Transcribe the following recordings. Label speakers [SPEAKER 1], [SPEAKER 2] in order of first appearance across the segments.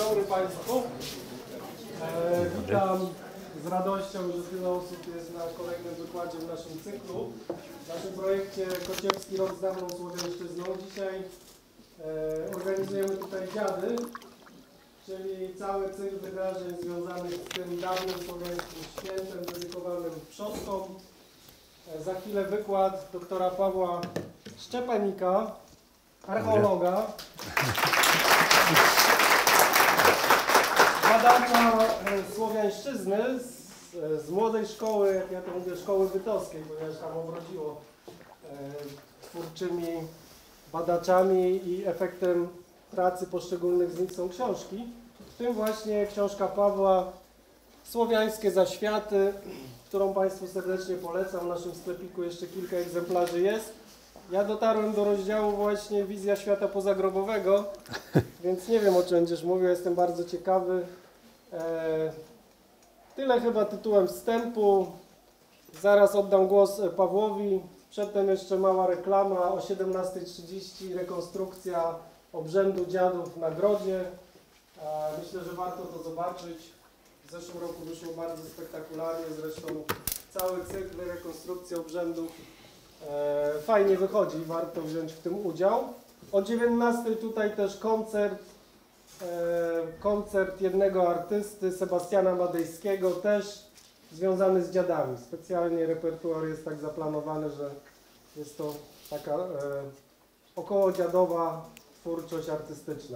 [SPEAKER 1] dobry Państwu. Witam z radością, że tyle osób jest na kolejnym wykładzie w naszym cyklu. W naszym projekcie Kociewski Rok z dawną Słowiańszczyzną. Dzisiaj organizujemy tutaj dziady, czyli cały cykl wydarzeń związanych z tym dawnym słowiańskim świętem dedykowanym przodkom. Za chwilę wykład doktora Pawła Szczepanika, archeologa, badacza słowiańszczyzny z młodej szkoły, jak ja to mówię, szkoły bytowskiej, ponieważ tam obrodziło twórczymi badaczami i efektem pracy poszczególnych z nich są książki. W tym właśnie książka Pawła Słowiańskie zaświaty, którą Państwu serdecznie polecam. W naszym sklepiku jeszcze kilka egzemplarzy jest. Ja dotarłem do rozdziału właśnie Wizja świata pozagrobowego, więc nie wiem, o czym będziesz mówił, jestem bardzo ciekawy. Tyle chyba tytułem wstępu. Zaraz oddam głos Pawłowi. Przedtem jeszcze mała reklama. O 17:30 rekonstrukcja obrzędu dziadów na Grodzie. Myślę, że warto to zobaczyć. W zeszłym roku wyszło bardzo spektakularnie, zresztą cały cykl rekonstrukcji obrzędów fajnie wychodzi, warto wziąć w tym udział. O 19:00 tutaj też koncert jednego artysty, Sebastiana Madejskiego, też związany z dziadami. Specjalnie repertuar jest tak zaplanowany, że jest to taka okołodziadowa twórczość artystyczna.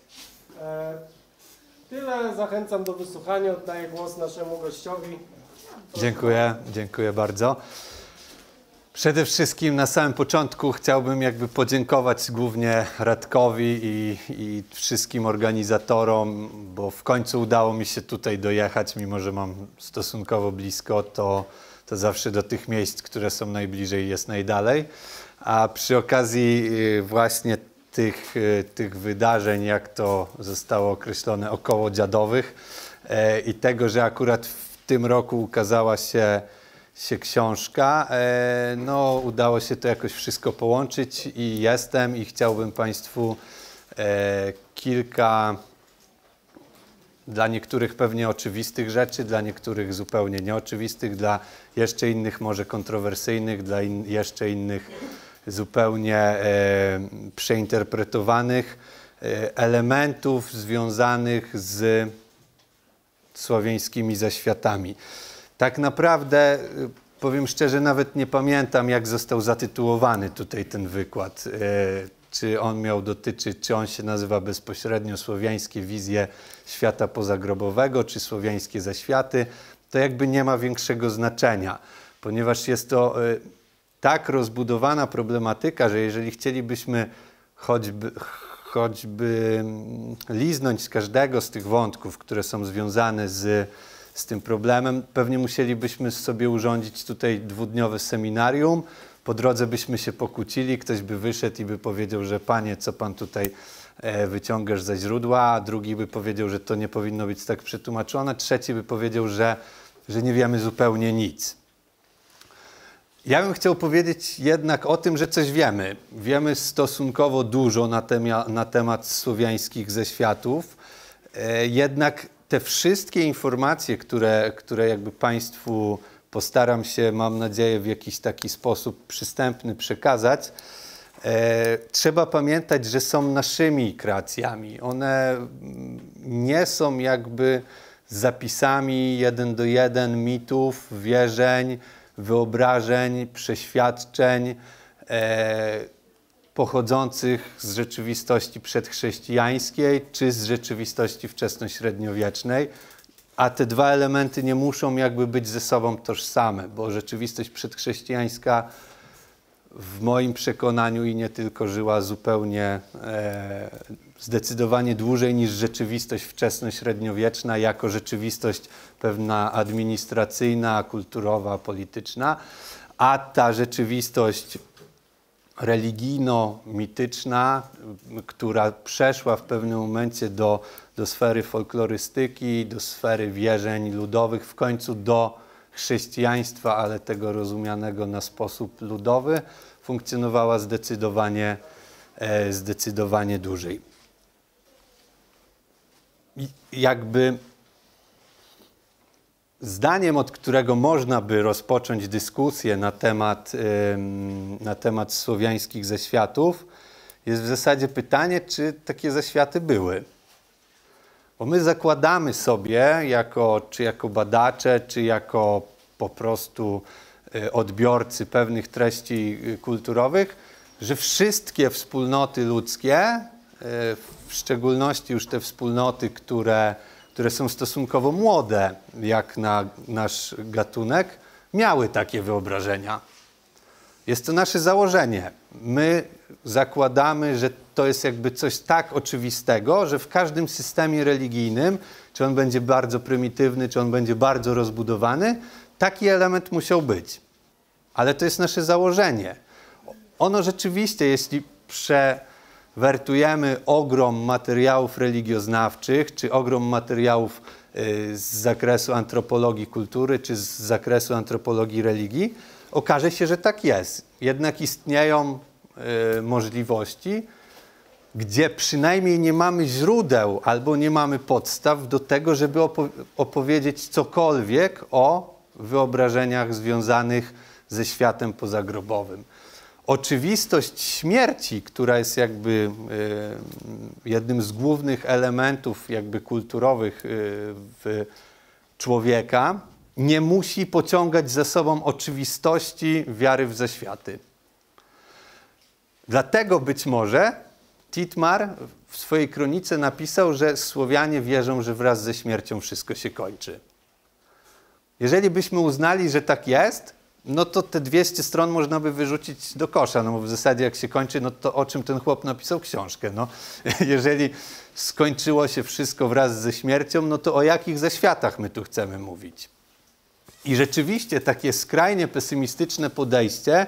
[SPEAKER 1] Tyle, zachęcam do wysłuchania, oddaję głos naszemu gościowi.
[SPEAKER 2] Dziękuję bardzo. Przede wszystkim na samym początku chciałbym podziękować głównie Radkowi i wszystkim organizatorom, bo w końcu udało mi się tutaj dojechać, mimo że mam stosunkowo blisko, to zawsze do tych miejsc, które są najbliżej, jest najdalej. A przy okazji właśnie tych wydarzeń, jak to zostało określone, okołodziadowych i tego, że akurat w tym roku ukazała się książka, no udało się to jakoś wszystko połączyć i chciałbym Państwu kilka dla niektórych pewnie oczywistych rzeczy, dla niektórych zupełnie nieoczywistych, dla jeszcze innych może kontrowersyjnych, dla jeszcze innych zupełnie przeinterpretowanych elementów związanych z słowiańskimi zaświatami. Tak naprawdę, powiem szczerze, nawet nie pamiętam, jak został zatytułowany tutaj ten wykład. Czy on miał dotyczyć, czy on się nazywa bezpośrednio Słowiańskie wizje świata pozagrobowego, czy Słowiańskie zaświaty. To nie ma większego znaczenia, ponieważ jest to tak rozbudowana problematyka, że jeżeli chcielibyśmy choćby liznąć z każdego z tych wątków, które są związane z tym problemem, pewnie musielibyśmy sobie urządzić tutaj dwudniowe seminarium. Po drodze byśmy się pokłócili, ktoś by wyszedł i by powiedział, że panie, co pan tutaj wyciągasz ze źródła, a drugi by powiedział, że to nie powinno być tak przetłumaczone, trzeci by powiedział, że nie wiemy zupełnie nic. Ja bym chciał powiedzieć jednak o tym, że coś wiemy. Wiemy stosunkowo dużo na temat słowiańskich zaświatów, jednak te wszystkie informacje, które Państwu postaram się, mam nadzieję, w jakiś taki sposób przystępny przekazać, trzeba pamiętać, że są naszymi kreacjami. One nie są zapisami 1 do 1 mitów, wierzeń, wyobrażeń, przeświadczeń pochodzących z rzeczywistości przedchrześcijańskiej czy z rzeczywistości wczesnośredniowiecznej, a te dwa elementy nie muszą być ze sobą tożsame, bo rzeczywistość przedchrześcijańska w moim przekonaniu i nie tylko żyła zupełnie zdecydowanie dłużej niż rzeczywistość wczesnośredniowieczna jako rzeczywistość pewna administracyjna, kulturowa, polityczna, a ta rzeczywistość religijno-mityczna, która przeszła w pewnym momencie do sfery folklorystyki, do sfery wierzeń ludowych, w końcu do chrześcijaństwa, ale tego rozumianego na sposób ludowy, funkcjonowała zdecydowanie dłużej. jakby zdaniem, od którego można by rozpocząć dyskusję na temat słowiańskich zaświatów, jest w zasadzie pytanie, czy takie zaświaty były. Bo my zakładamy sobie, czy jako badacze, czy jako po prostu odbiorcy pewnych treści kulturowych, że wszystkie wspólnoty ludzkie, w szczególności już te wspólnoty, które są stosunkowo młode, jak na nasz gatunek, miały takie wyobrażenia. Jest to nasze założenie. My zakładamy, że to jest jakby coś tak oczywistego, że w każdym systemie religijnym, czy on będzie bardzo prymitywny, czy on będzie bardzo rozbudowany, taki element musiał być. Ale to jest nasze założenie. Ono rzeczywiście, jeśli przewertujemy ogrom materiałów religioznawczych, czy ogrom materiałów z zakresu antropologii kultury, czy z zakresu antropologii religii, okaże się, że tak jest. Jednak istnieją możliwości, gdzie przynajmniej nie mamy źródeł albo nie mamy podstaw do tego, żeby opowiedzieć cokolwiek o wyobrażeniach związanych ze światem pozagrobowym. Oczywistość śmierci, która jest jakby jednym z głównych elementów jakby kulturowych w człowieka, nie musi pociągać za sobą oczywistości wiary w zaświaty. Dlatego być może Titmar w swojej kronice napisał, że Słowianie wierzą, że wraz ze śmiercią wszystko się kończy. Jeżeli byśmy uznali, że tak jest, no to te 200 stron można by wyrzucić do kosza, no bo w zasadzie jak się kończy, no to o czym ten chłop napisał książkę, no. Jeżeli skończyło się wszystko wraz ze śmiercią, no to o jakich zaświatach my tu chcemy mówić? I rzeczywiście takie skrajnie pesymistyczne podejście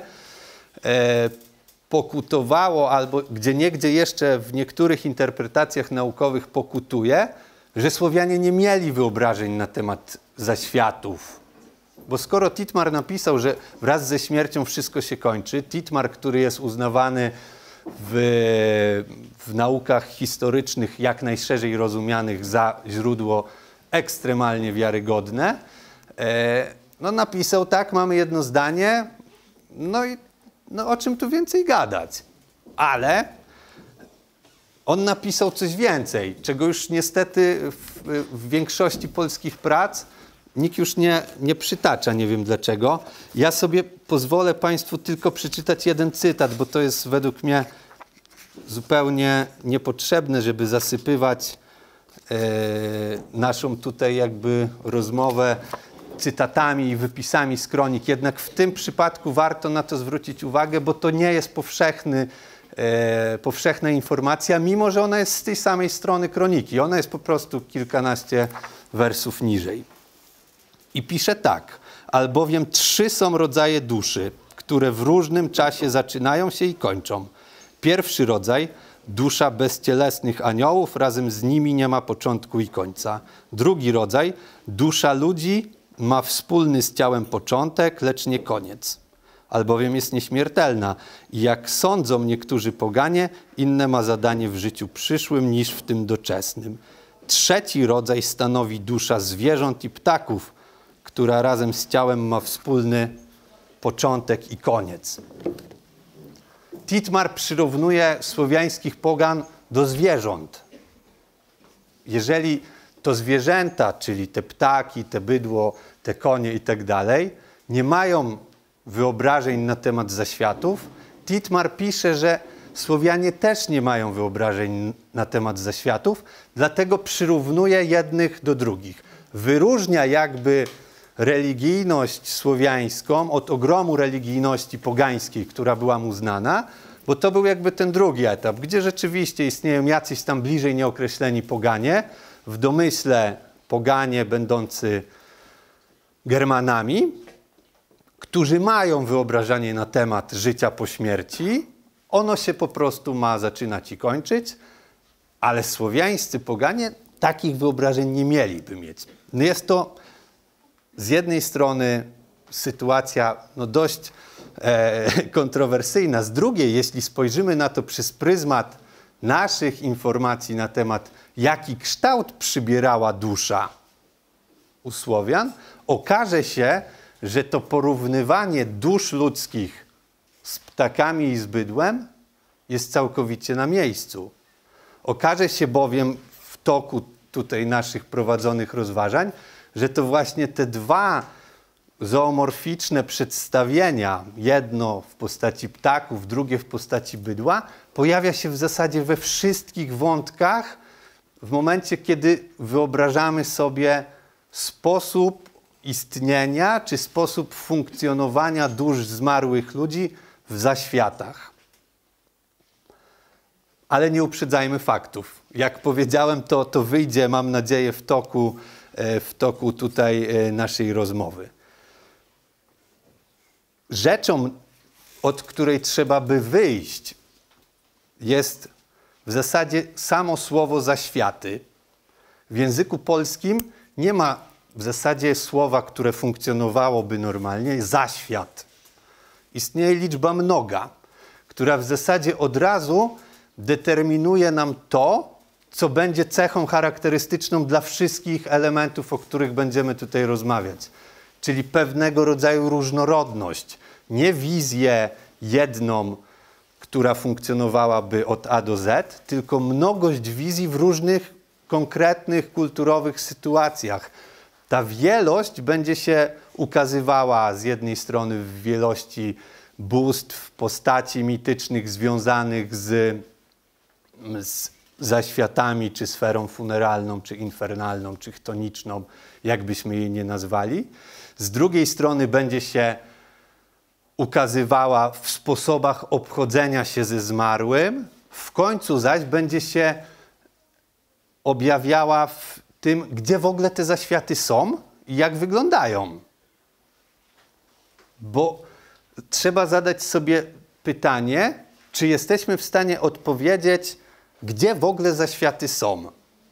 [SPEAKER 2] pokutowało, albo gdzieniegdzie jeszcze w niektórych interpretacjach naukowych pokutuje, że Słowianie nie mieli wyobrażeń na temat zaświatów. Bo skoro Titmar napisał, że wraz ze śmiercią wszystko się kończy, Titmar, który jest uznawany w naukach historycznych jak najszerzej rozumianych za źródło ekstremalnie wiarygodne, no napisał tak, mamy jedno zdanie, no i no o czym tu więcej gadać. Ale on napisał coś więcej, czego już niestety w większości polskich prac nikt już nie przytacza, nie wiem dlaczego. Ja sobie pozwolę Państwu tylko przeczytać jeden cytat, bo to jest według mnie zupełnie niepotrzebne, żeby zasypywać naszą tutaj jakby rozmowę cytatami i wypisami z kronik. Jednak w tym przypadku warto na to zwrócić uwagę, bo to nie jest powszechna informacja, mimo że ona jest z tej samej strony kroniki. Ona jest po prostu kilkanaście wersów niżej. I pisze tak: albowiem 3 są rodzaje duszy, które w różnym czasie zaczynają się i kończą. Pierwszy rodzaj, dusza bezcielesnych aniołów, razem z nimi nie ma początku i końca. Drugi rodzaj, dusza ludzi, ma wspólny z ciałem początek, lecz nie koniec. Albowiem jest nieśmiertelna i jak sądzą niektórzy poganie, inne ma zadanie w życiu przyszłym niż w tym doczesnym. Trzeci rodzaj stanowi dusza zwierząt i ptaków, która razem z ciałem ma wspólny początek i koniec. Titmar przyrównuje słowiańskich pogan do zwierząt. Jeżeli to zwierzęta, czyli te ptaki, te bydło, te konie i tak dalej, nie mają wyobrażeń na temat zaświatów, Titmar pisze, że Słowianie też nie mają wyobrażeń na temat zaświatów, dlatego przyrównuje jednych do drugich. Wyróżnia jakby religijność słowiańską od ogromu religijności pogańskiej, która była mu znana, bo to był jakby ten drugi etap, gdzie rzeczywiście istnieją jacyś tam bliżej nieokreśleni poganie, w domyśle poganie będący Germanami, którzy mają wyobrażenie na temat życia po śmierci. Ono się po prostu ma zaczynać i kończyć, ale słowiańscy poganie takich wyobrażeń nie mieliby mieć. No jest to z jednej strony sytuacja no dość kontrowersyjna, z drugiej, jeśli spojrzymy na to przez pryzmat naszych informacji na temat, jaki kształt przybierała dusza u Słowian, okaże się, że to porównywanie dusz ludzkich z ptakami i z bydłem jest całkowicie na miejscu. Okaże się bowiem w toku tutaj naszych prowadzonych rozważań, że to właśnie te dwa zoomorficzne przedstawienia, jedno w postaci ptaków, drugie w postaci bydła, pojawia się w zasadzie we wszystkich wątkach w momencie, kiedy wyobrażamy sobie sposób istnienia czy sposób funkcjonowania dusz zmarłych ludzi w zaświatach. Ale nie uprzedzajmy faktów. Jak powiedziałem, to wyjdzie, mam nadzieję, w toku tutaj naszej rozmowy. Rzeczą, od której trzeba by wyjść, jest w zasadzie samo słowo zaświaty. W języku polskim nie ma w zasadzie słowa, które funkcjonowałoby normalnie, zaświat. Istnieje liczba mnoga, która w zasadzie od razu determinuje nam to, co będzie cechą charakterystyczną dla wszystkich elementów, o których będziemy tutaj rozmawiać. Czyli pewnego rodzaju różnorodność. Nie wizję jedną, która funkcjonowałaby od A do Z, tylko mnogość wizji w różnych konkretnych kulturowych sytuacjach. Ta wielość będzie się ukazywała z jednej strony w wielości bóstw, postaci mitycznych związanych z zaświatami, czy sferą funeralną, czy infernalną, czy chtoniczną, jakbyśmy jej nie nazwali. Z drugiej strony będzie się ukazywała w sposobach obchodzenia się ze zmarłym, w końcu zaś będzie się objawiała w tym, gdzie w ogóle te zaświaty są i jak wyglądają. Bo trzeba zadać sobie pytanie, czy jesteśmy w stanie odpowiedzieć, gdzie w ogóle zaświaty są.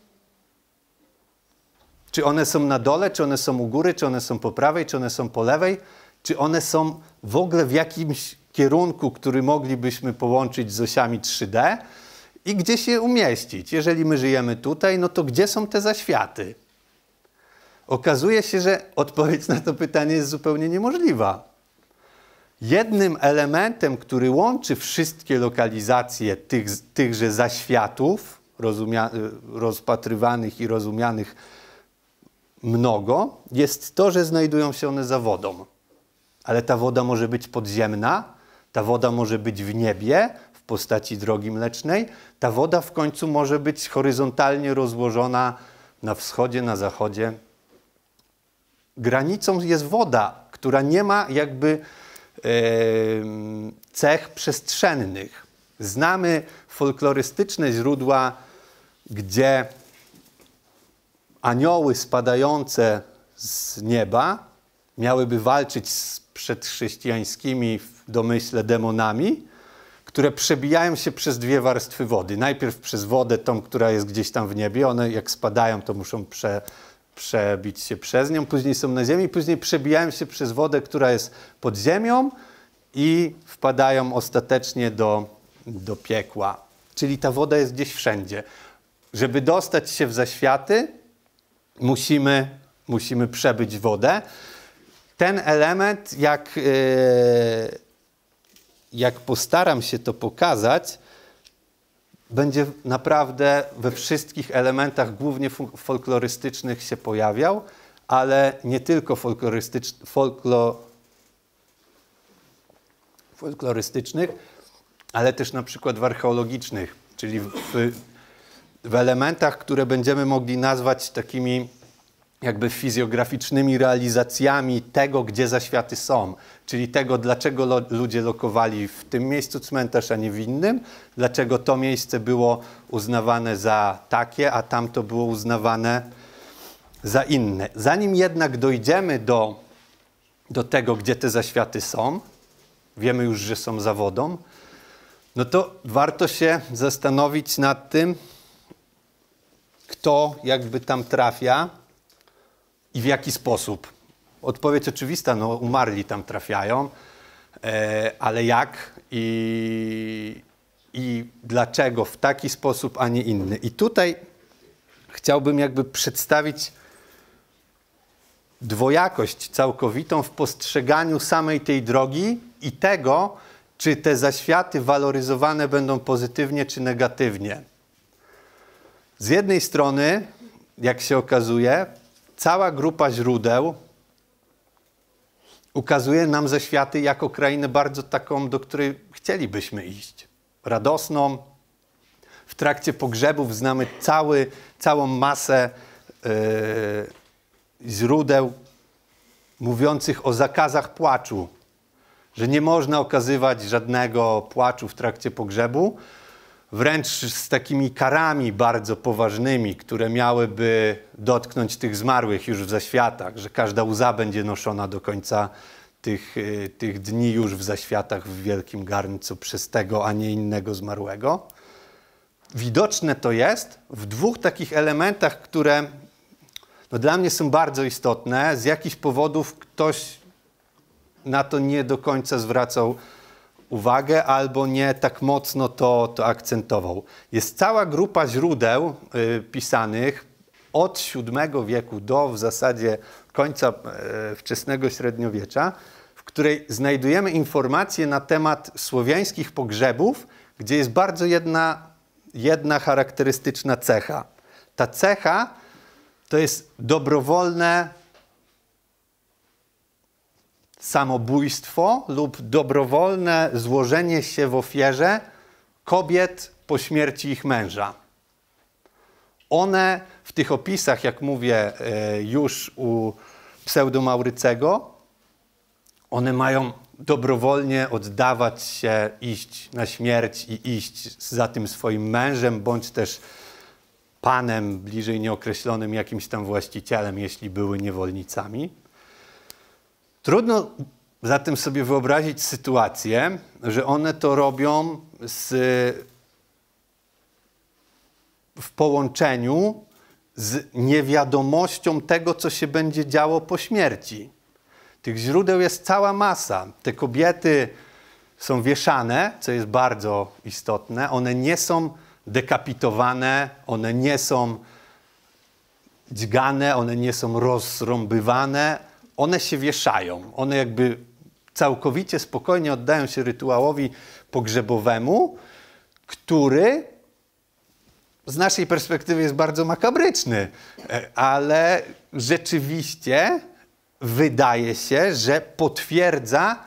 [SPEAKER 2] Czy one są na dole, czy one są u góry, czy one są po prawej, czy one są po lewej, czy one są w ogóle w jakimś kierunku, który moglibyśmy połączyć z osiami 3D i gdzie się umieścić. Jeżeli my żyjemy tutaj, no to gdzie są te zaświaty? Okazuje się, że odpowiedź na to pytanie jest zupełnie niemożliwa. Jednym elementem, który łączy wszystkie lokalizacje tychże zaświatów, rozpatrywanych i rozumianych mnogo, jest to, że znajdują się one za wodą. Ale ta woda może być podziemna, ta woda może być w niebie, w postaci drogi mlecznej, ta woda w końcu może być horyzontalnie rozłożona na wschodzie, na zachodzie. Granicą jest woda, która nie ma jakby cech przestrzennych. Znamy folklorystyczne źródła, gdzie anioły spadające z nieba miałyby walczyć z przedchrześcijańskimi w domyśle demonami, które przebijają się przez dwie warstwy wody. Najpierw przez wodę, tą, która jest gdzieś tam w niebie. One jak spadają, to muszą przebić się przez nią. Później są na ziemi, później przebijają się przez wodę, która jest pod ziemią i wpadają ostatecznie do piekła. Czyli ta woda jest gdzieś wszędzie. Żeby dostać się w zaświaty, musimy przebyć wodę. Ten element, jak postaram się to pokazać, będzie naprawdę we wszystkich elementach, głównie folklorystycznych, się pojawiał, ale nie tylko folklorystycznych, ale też na przykład w archeologicznych, czyli w elementach, które będziemy mogli nazwać takimi jakby fizjograficznymi realizacjami tego, gdzie zaświaty są. Czyli tego, dlaczego ludzie lokowali w tym miejscu cmentarz, a nie w innym. Dlaczego to miejsce było uznawane za takie, a tamto było uznawane za inne. Zanim jednak dojdziemy do tego, gdzie te zaświaty są, wiemy już, że są za wodą, no to warto się zastanowić nad tym, kto jakby tam trafia i w jaki sposób. Odpowiedź oczywista, no umarli tam trafiają, ale jak i i dlaczego w taki sposób, a nie inny. I tutaj chciałbym jakby przedstawić dwojakość całkowitą w postrzeganiu samej tej drogi i tego, czy te zaświaty waloryzowane będą pozytywnie czy negatywnie. Z jednej strony, jak się okazuje, cała grupa źródeł ukazuje nam zaświaty jako krainę bardzo taką, do której chcielibyśmy iść. Radosną. W trakcie pogrzebów znamy całą masę źródeł mówiących o zakazach płaczu, że nie można okazywać żadnego płaczu w trakcie pogrzebu, wręcz z takimi karami bardzo poważnymi, które miałyby dotknąć tych zmarłych już w zaświatach, że każda łza będzie noszona do końca tych dni już w zaświatach w wielkim garncu przez tego, a nie innego zmarłego. Widoczne to jest w dwóch takich elementach, które dla mnie są bardzo istotne. Z jakichś powodów ktoś na to nie do końca zwracał uwagę albo nie tak mocno to akcentował. Jest cała grupa źródeł pisanych od VII wieku do w zasadzie końca wczesnego średniowiecza, w której znajdujemy informacje na temat słowiańskich pogrzebów, gdzie jest bardzo jedna charakterystyczna cecha. Ta cecha to jest dobrowolne samobójstwo lub dobrowolne złożenie się w ofierze kobiet po śmierci ich męża. One w tych opisach, jak mówię, już u Pseudo-Maurycego, one mają dobrowolnie oddawać się, iść na śmierć i iść za tym swoim mężem, bądź też panem bliżej nieokreślonym, jakimś tam właścicielem, jeśli były niewolnicami. Trudno zatem sobie wyobrazić sytuację, że one to robią w połączeniu z niewiadomością tego, co się będzie działo po śmierci. Tych źródeł jest cała masa. Te kobiety są wieszane, co jest bardzo istotne. One nie są dekapitowane, one nie są dźgane, one nie są rozrąbywane. One się wieszają. One jakby całkowicie spokojnie oddają się rytuałowi pogrzebowemu, który z naszej perspektywy jest bardzo makabryczny, ale rzeczywiście wydaje się, że potwierdza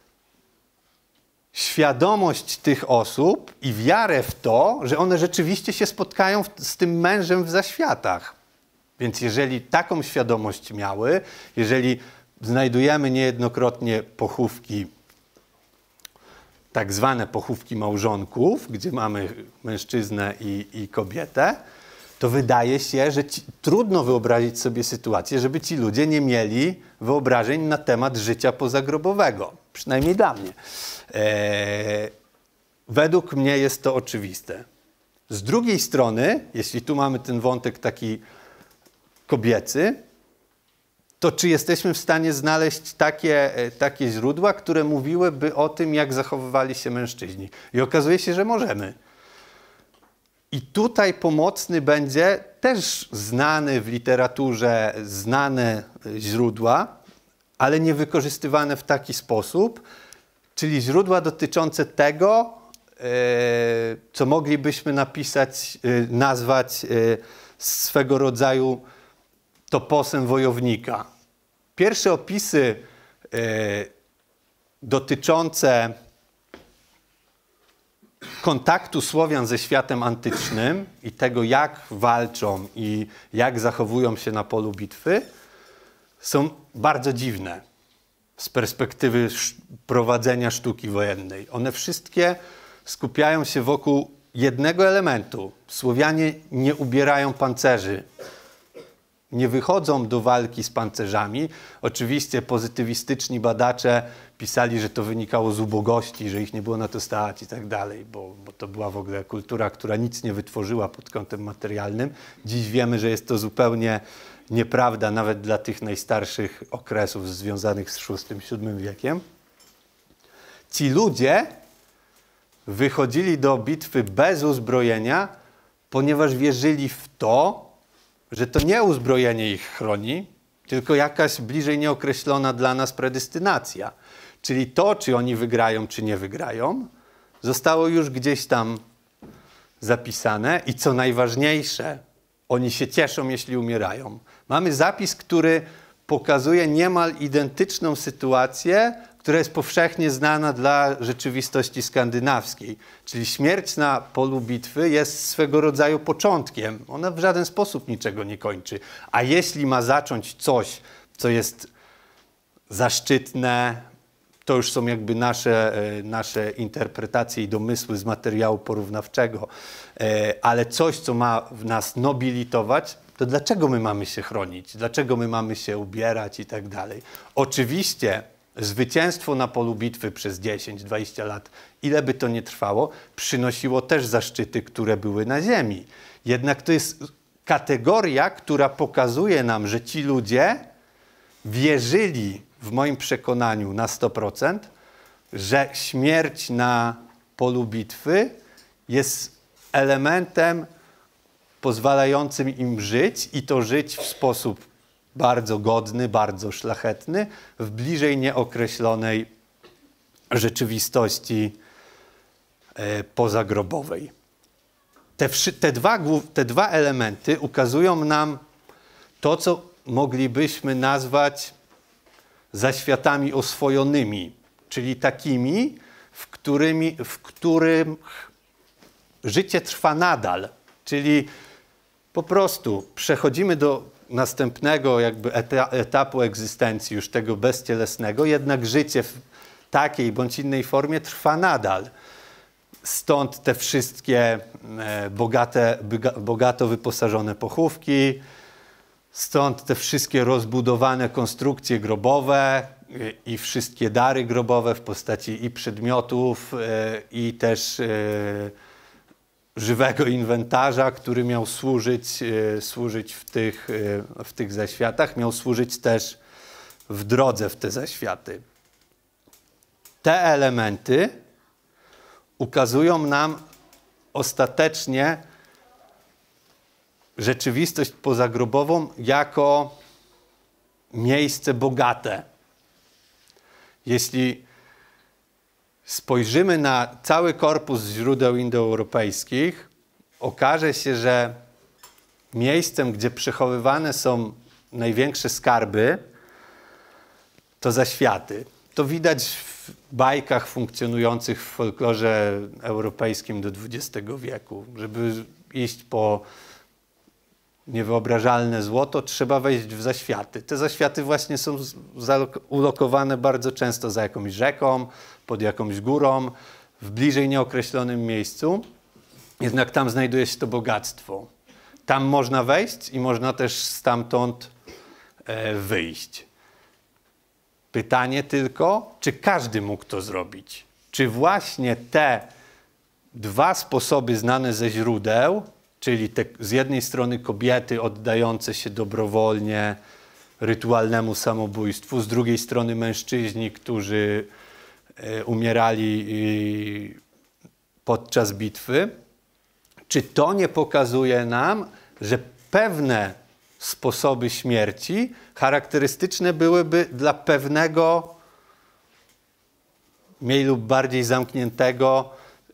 [SPEAKER 2] świadomość tych osób i wiarę w to, że one rzeczywiście się spotkają z tym mężem w zaświatach. Więc jeżeli taką świadomość miały, jeżeli znajdujemy niejednokrotnie pochówki, tak zwane pochówki małżonków, gdzie mamy mężczyznę i kobietę, to wydaje się, że trudno wyobrazić sobie sytuację, żeby ci ludzie nie mieli wyobrażeń na temat życia pozagrobowego. Przynajmniej dla mnie. Według mnie jest to oczywiste. Z drugiej strony, jeśli tu mamy ten wątek taki kobiecy, to czy jesteśmy w stanie znaleźć takie źródła, które mówiłyby o tym, jak zachowywali się mężczyźni? I okazuje się, że możemy. I tutaj pomocny będzie też znany w literaturze, znane źródła, ale nie wykorzystywane w taki sposób, czyli źródła dotyczące tego, co moglibyśmy nazwać swego rodzaju toposem wojownika. Pierwsze opisy dotyczące kontaktu Słowian ze światem antycznym i tego, jak walczą i jak zachowują się na polu bitwy, są bardzo dziwne z perspektywy prowadzenia sztuki wojennej. One wszystkie skupiają się wokół jednego elementu. Słowianie nie ubierają pancerzy. Nie wychodzą do walki z pancerzami. Oczywiście pozytywistyczni badacze pisali, że to wynikało z ubogości, że ich nie było na to stać i tak dalej, bo to była w ogóle kultura, która nic nie wytworzyła pod kątem materialnym. Dziś wiemy, że jest to zupełnie nieprawda, nawet dla tych najstarszych okresów związanych z VI-VII wiekiem. Ci ludzie wychodzili do bitwy bez uzbrojenia, ponieważ wierzyli w to, że to nie uzbrojenie ich chroni, tylko jakaś bliżej nieokreślona dla nas predestynacja. Czyli to, czy oni wygrają, czy nie wygrają, zostało już gdzieś tam zapisane i co najważniejsze, oni się cieszą, jeśli umierają. Mamy zapis, który pokazuje niemal identyczną sytuację, która jest powszechnie znana dla rzeczywistości skandynawskiej. Czyli śmierć na polu bitwy jest swego rodzaju początkiem. Ona w żaden sposób niczego nie kończy. A jeśli ma zacząć coś, co jest zaszczytne, to już są jakby nasze interpretacje i domysły z materiału porównawczego, ale coś, co ma w nas nobilitować, to dlaczego my mamy się chronić? Dlaczego my mamy się ubierać i tak dalej? Oczywiście zwycięstwo na polu bitwy przez 10-20 lat, ile by to nie trwało, przynosiło też zaszczyty, które były na ziemi. Jednak to jest kategoria, która pokazuje nam, że ci ludzie wierzyli, w moim przekonaniu na 100%, że śmierć na polu bitwy jest elementem pozwalającym im żyć i to żyć w sposób bardzo godny, bardzo szlachetny, w bliżej nieokreślonej rzeczywistości pozagrobowej. Te dwa elementy ukazują nam to, co moglibyśmy nazwać zaświatami oswojonymi, czyli takimi, w którym życie trwa nadal. Czyli po prostu przechodzimy do następnego jakby etapu egzystencji, już tego bezcielesnego, jednak życie w takiej bądź innej formie trwa nadal. Stąd te wszystkie bogato wyposażone pochówki, stąd te wszystkie rozbudowane konstrukcje grobowe i wszystkie dary grobowe w postaci i przedmiotów, i też żywego inwentarza, który miał służyć w tych zaświatach, miał służyć też w drodze w te zaświaty. Te elementy ukazują nam ostatecznie rzeczywistość pozagrobową jako miejsce bogate. Jeśli spojrzymy na cały korpus źródeł indoeuropejskich, okaże się, że miejscem, gdzie przechowywane są największe skarby, to zaświaty. To widać w bajkach funkcjonujących w folklorze europejskim do XX wieku. Żeby iść po niewyobrażalne złoto, trzeba wejść w zaświaty. Te zaświaty właśnie są ulokowane bardzo często za jakąś rzeką, pod jakąś górą, w bliżej nieokreślonym miejscu. Jednak tam znajduje się to bogactwo. Tam można wejść i można też stamtąd wyjść. Pytanie tylko, czy każdy mógł to zrobić? Czy właśnie te dwa sposoby znane ze źródeł, czyli te z jednej strony kobiety oddające się dobrowolnie rytualnemu samobójstwu, z drugiej strony mężczyźni, którzy umierali podczas bitwy, czy to nie pokazuje nam, że pewne sposoby śmierci charakterystyczne byłyby dla pewnego mniej lub bardziej zamkniętego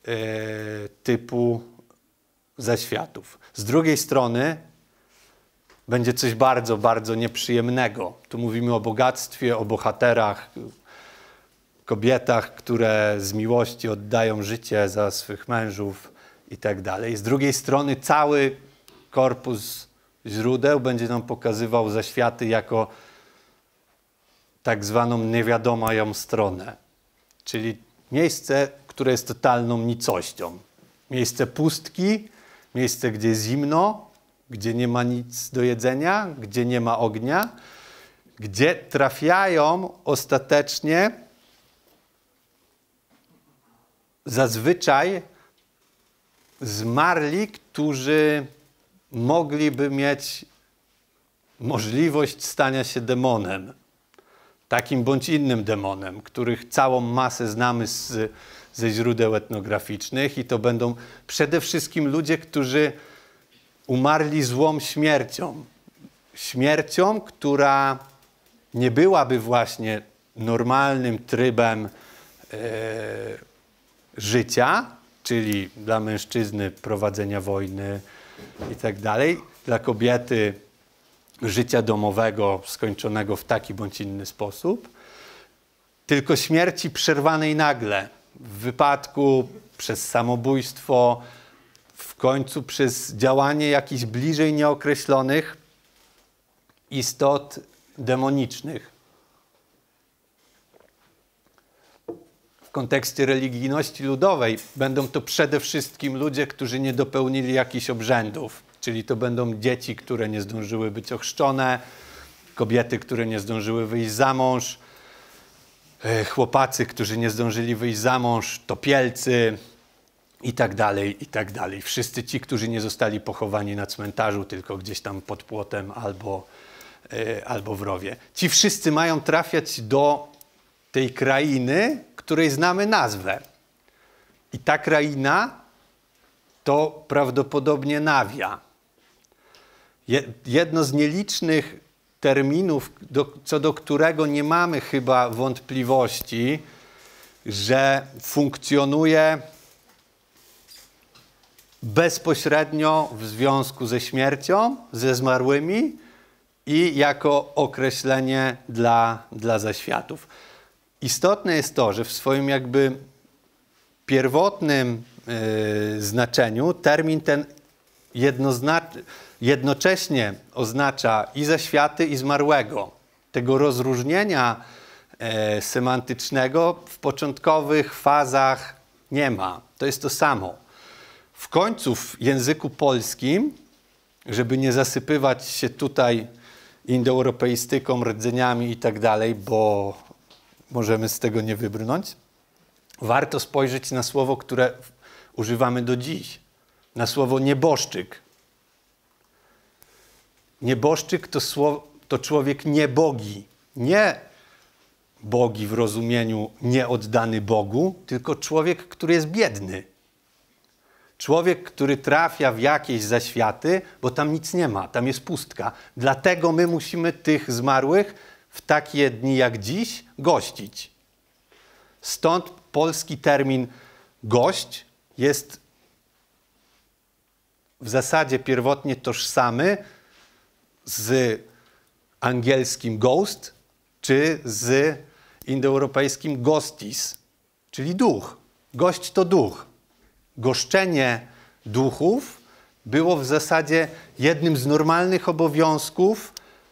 [SPEAKER 2] typu zaświatów. Z drugiej strony będzie coś bardzo, bardzo nieprzyjemnego. Tu mówimy o bogactwie, o bohaterach, kobietach, które z miłości oddają życie za swych mężów i tak dalej. Z drugiej strony cały korpus źródeł będzie nam pokazywał zaświaty jako tak zwaną niewiadomą stronę. Czyli miejsce, które jest totalną nicością. Miejsce pustki, miejsce, gdzie jest zimno, gdzie nie ma nic do jedzenia, gdzie nie ma ognia, gdzie trafiają ostatecznie zazwyczaj zmarli, którzy mogliby mieć możliwość stania się demonem. Takim bądź innym demonem, których całą masę znamy z ze źródeł etnograficznych i to będą przede wszystkim ludzie, którzy umarli złą śmiercią. Śmiercią, która nie byłaby właśnie normalnym trybem życia, czyli dla mężczyzny prowadzenia wojny i tak dalej, dla kobiety życia domowego skończonego w taki bądź inny sposób, tylko śmierci przerwanej nagle, w wypadku przez samobójstwo, w końcu przez działanie jakichś bliżej nieokreślonych istot demonicznych. W kontekście religijności ludowej będą to przede wszystkim ludzie, którzy nie dopełnili jakichś obrzędów, czyli to będą dzieci, które nie zdążyły być ochrzczone, kobiety, które nie zdążyły wyjść za mąż, chłopacy, którzy nie zdążyli wyjść za mąż, topielcy i tak dalej, i tak dalej. Wszyscy ci, którzy nie zostali pochowani na cmentarzu, tylko gdzieś tam pod płotem albo w rowie. Ci wszyscy mają trafiać do tej krainy, której znamy nazwę. I ta kraina to prawdopodobnie Nawia. Jedno z nielicznych terminów, co do którego nie mamy chyba wątpliwości, że funkcjonuje bezpośrednio w związku ze śmiercią, ze zmarłymi i jako określenie dla zaświatów. Istotne jest to, że w swoim jakby pierwotnym znaczeniu termin ten jednocześnie oznacza i zaświaty, i zmarłego. Tego rozróżnienia semantycznego w początkowych fazach nie ma. To jest to samo. W końcu w języku polskim, żeby nie zasypywać się tutaj indoeuropeistyką, rdzeniami i tak dalej, bo możemy z tego nie wybrnąć, warto spojrzeć na słowo, które używamy do dziś. Na słowo nieboszczyk. Nieboszczyk to człowiek niebogi. Nie bogi w rozumieniu nieoddany Bogu, tylko człowiek, który jest biedny. Człowiek, który trafia w jakieś zaświaty, bo tam nic nie ma, tam jest pustka. Dlatego my musimy tych zmarłych w takie dni jak dziś gościć. Stąd polski termin gość jest w zasadzie pierwotnie tożsamy z angielskim ghost, czy z indoeuropejskim ghostis, czyli duch. Gość to duch. Goszczenie duchów było w zasadzie jednym z normalnych obowiązków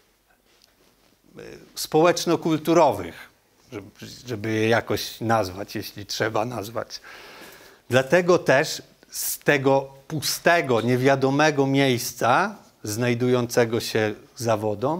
[SPEAKER 2] społeczno-kulturowych, żeby je jakoś nazwać, jeśli trzeba nazwać. Dlatego też z tego pustego, niewiadomego miejsca, znajdującego się za wodą,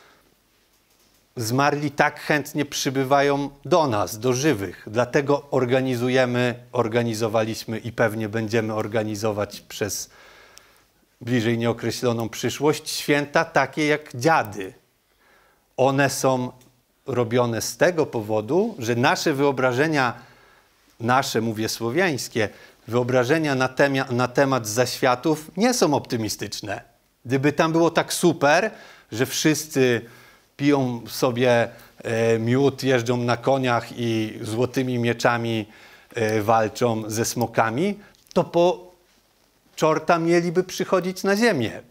[SPEAKER 2] zmarli tak chętnie przybywają do nas, do żywych. Dlatego organizowaliśmy i pewnie będziemy organizować przez bliżej nieokreśloną przyszłość święta takie jak dziady. One są robione z tego powodu, że nasze wyobrażenia, mówię słowiańskie, wyobrażenia na temat zaświatów nie są optymistyczne. Gdyby tam było tak super, że wszyscy piją sobie miód, jeżdżą na koniach i złotymi mieczami walczą ze smokami, to po czorta mieliby przychodzić na ziemię.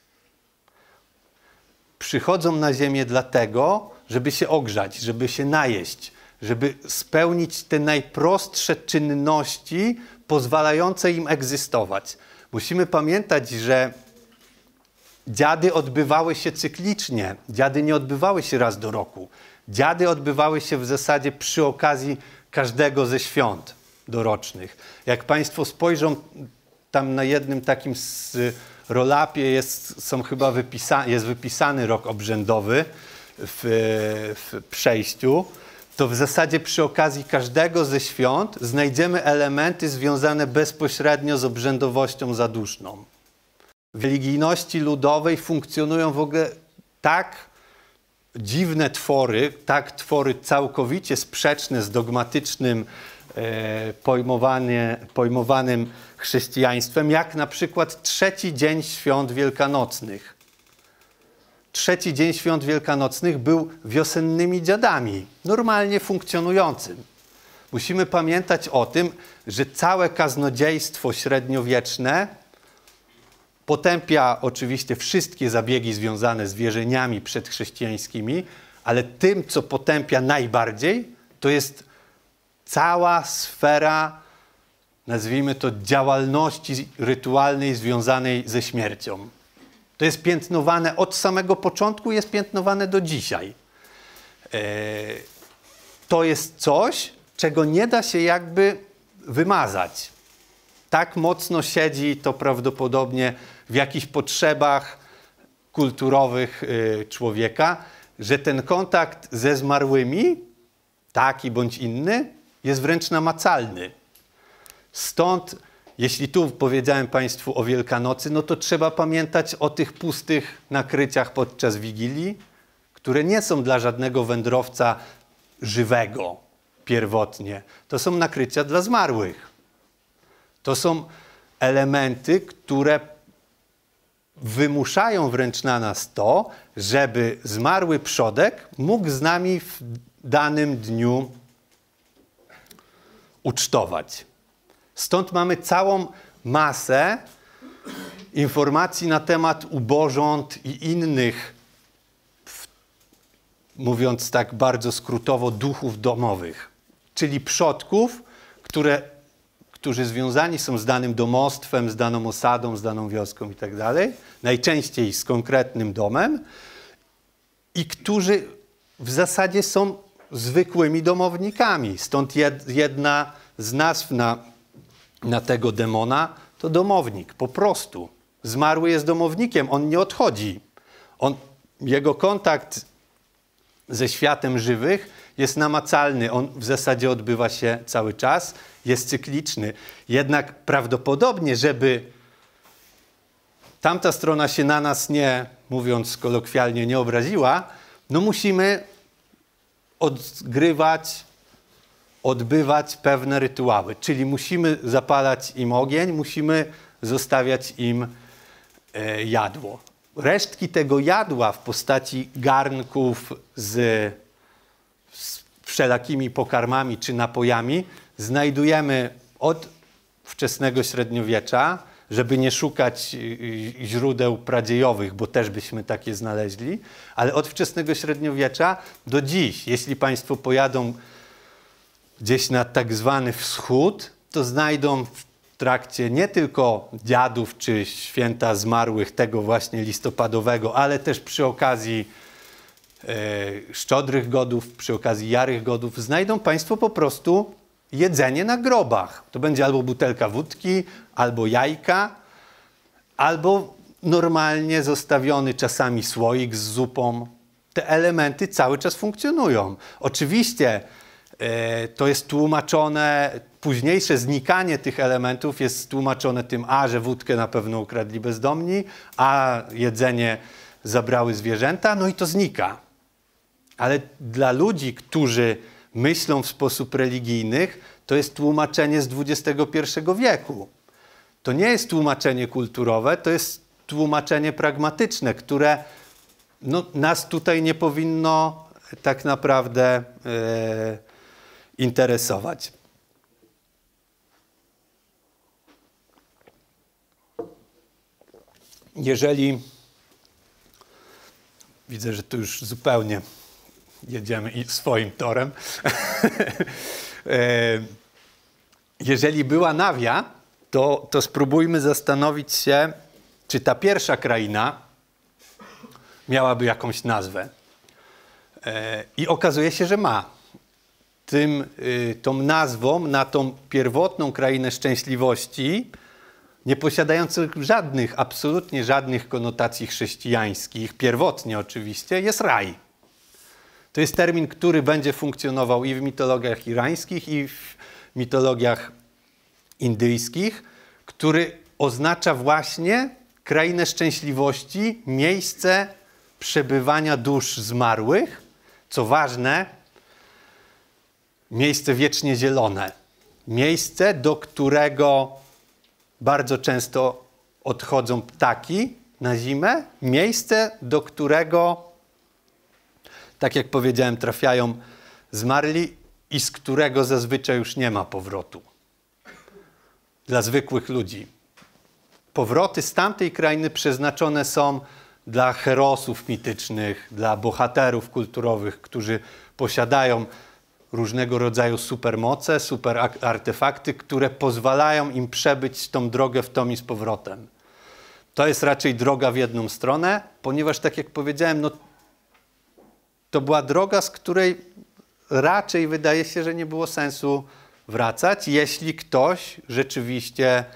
[SPEAKER 2] Przychodzą na ziemię dlatego, żeby się ogrzać, żeby się najeść, żeby spełnić te najprostsze czynności pozwalające im egzystować. Musimy pamiętać, że dziady odbywały się cyklicznie. Dziady nie odbywały się raz do roku. Dziady odbywały się w zasadzie przy okazji każdego ze świąt dorocznych. Jak Państwo spojrzą, tam na jednym takim rolapie jest wypisany rok obrzędowy w przejściu, to w zasadzie przy okazji każdego ze świąt znajdziemy elementy związane bezpośrednio z obrzędowością zaduszną. W religijności ludowej funkcjonują w ogóle tak dziwne twory, tak twory całkowicie sprzeczne z dogmatycznym pojmowanym chrześcijaństwem, jak na przykład trzeci dzień świąt wielkanocnych. Trzeci dzień świąt wielkanocnych był wiosennymi dziadami, normalnie funkcjonującym. Musimy pamiętać o tym, że całe kaznodziejstwo średniowieczne potępia oczywiście wszystkie zabiegi związane z wierzeniami przedchrześcijańskimi, ale tym, co potępia najbardziej, to jest cała sfera, nazwijmy to, działalności rytualnej związanej ze śmiercią. To jest piętnowane od samego początku, jest piętnowane do dzisiaj. To jest coś, czego nie da się jakby wymazać. Tak mocno siedzi to prawdopodobnie w jakichś potrzebach kulturowych człowieka, że ten kontakt ze zmarłymi, taki bądź inny, jest wręcz namacalny. Stąd, jeśli tu powiedziałem Państwu o Wielkanocy, no to trzeba pamiętać o tych pustych nakryciach podczas Wigilii, które nie są dla żadnego wędrowca żywego pierwotnie. To są nakrycia dla zmarłych. To są elementy, które wymuszają wręcz na nas to, żeby zmarły przodek mógł z nami w danym dniu ucztować. Stąd mamy całą masę informacji na temat ubąrząt i innych, mówiąc tak bardzo skrótowo, duchów domowych, czyli przodków, którzy związani są z danym domostwem, z daną osadą, z daną wioską i tak dalej, najczęściej z konkretnym domem i którzy w zasadzie są zwykłymi domownikami. Stąd jedna z nazw na tego demona to domownik, po prostu. Zmarły jest domownikiem, on nie odchodzi. Jego kontakt ze światem żywych jest namacalny, on w zasadzie odbywa się cały czas, jest cykliczny. Jednak prawdopodobnie, żeby tamta strona się na nas nie, mówiąc kolokwialnie, nie obraziła, no musimy odbywać pewne rytuały. Czyli musimy zapalać im ogień, musimy zostawiać im jadło. Resztki tego jadła w postaci garnków z wszelakimi pokarmami czy napojami znajdujemy od wczesnego średniowiecza, żeby nie szukać źródeł pradziejowych, bo też byśmy takie znaleźli, ale od wczesnego średniowiecza do dziś. Jeśli Państwo pojadą gdzieś na tak zwany wschód, to znajdą w trakcie nie tylko dziadów czy święta zmarłych tego właśnie listopadowego, ale też przy okazji szczodrych godów, przy okazji jarych godów, znajdą Państwo po prostu jedzenie na grobach. To będzie albo butelka wódki, albo jajka, albo normalnie zostawiony czasami słoik z zupą. Te elementy cały czas funkcjonują. Oczywiście to jest tłumaczone, późniejsze znikanie tych elementów jest tłumaczone tym, że wódkę na pewno ukradli bezdomni, a jedzenie zabrały zwierzęta, no i to znika. Ale dla ludzi, którzy myślą w sposób religijny, to jest tłumaczenie z XXI wieku. To nie jest tłumaczenie kulturowe, to jest tłumaczenie pragmatyczne, które nas tutaj nie powinno tak naprawdę interesować. Jeżeli widzę, że tu już zupełnie jedziemy swoim torem. Jeżeli była Nawia, to spróbujmy zastanowić się, czy ta pierwsza kraina miałaby jakąś nazwę. I okazuje się, że ma. Tą nazwą na tą pierwotną krainę szczęśliwości, nie posiadających absolutnie żadnych konotacji chrześcijańskich, pierwotnie oczywiście, jest raj. To jest termin, który będzie funkcjonował i w mitologiach irańskich, i w mitologiach indyjskich, który oznacza właśnie krainę szczęśliwości, miejsce przebywania dusz zmarłych, co ważne, miejsce wiecznie zielone. miejsce, do którego bardzo często odchodzą ptaki na zimę, miejsce, do którego, tak jak powiedziałem, trafiają zmarli i z którego zazwyczaj już nie ma powrotu. Dla zwykłych ludzi. Powroty z tamtej krainy przeznaczone są dla herosów mitycznych, dla bohaterów kulturowych, którzy posiadają różnego rodzaju supermoce, super artefakty, które pozwalają im przebyć tą drogę w tom i z powrotem. To jest raczej droga w jedną stronę, ponieważ, tak jak powiedziałem, no, to była droga, z której raczej wydaje się, że nie było sensu wracać, jeśli ktoś rzeczywiście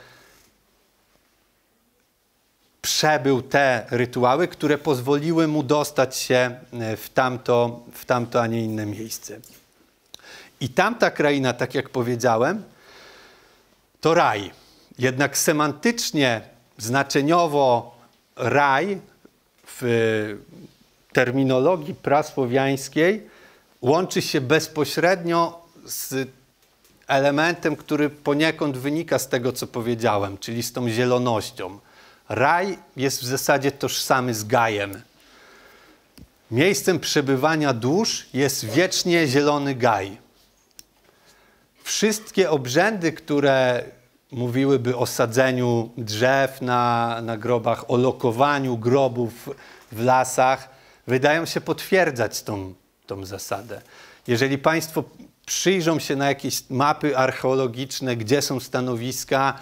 [SPEAKER 2] przebył te rytuały, które pozwoliły mu dostać się w tamto, a nie inne miejsce. I tamta kraina, tak jak powiedziałem, to raj. Jednak semantycznie, znaczeniowo raj w terminologii prasłowiańskiej łączy się bezpośrednio z elementem, który poniekąd wynika z tego, co powiedziałem, czyli z tą zielonością. Raj jest w zasadzie tożsamy z gajem. Miejscem przebywania dusz jest wiecznie zielony gaj. Wszystkie obrzędy, które mówiłyby o sadzeniu drzew na grobach, o lokowaniu grobów w lasach, wydają się potwierdzać tą zasadę. Jeżeli Państwo przyjrzą się na jakieś mapy archeologiczne, gdzie są stanowiska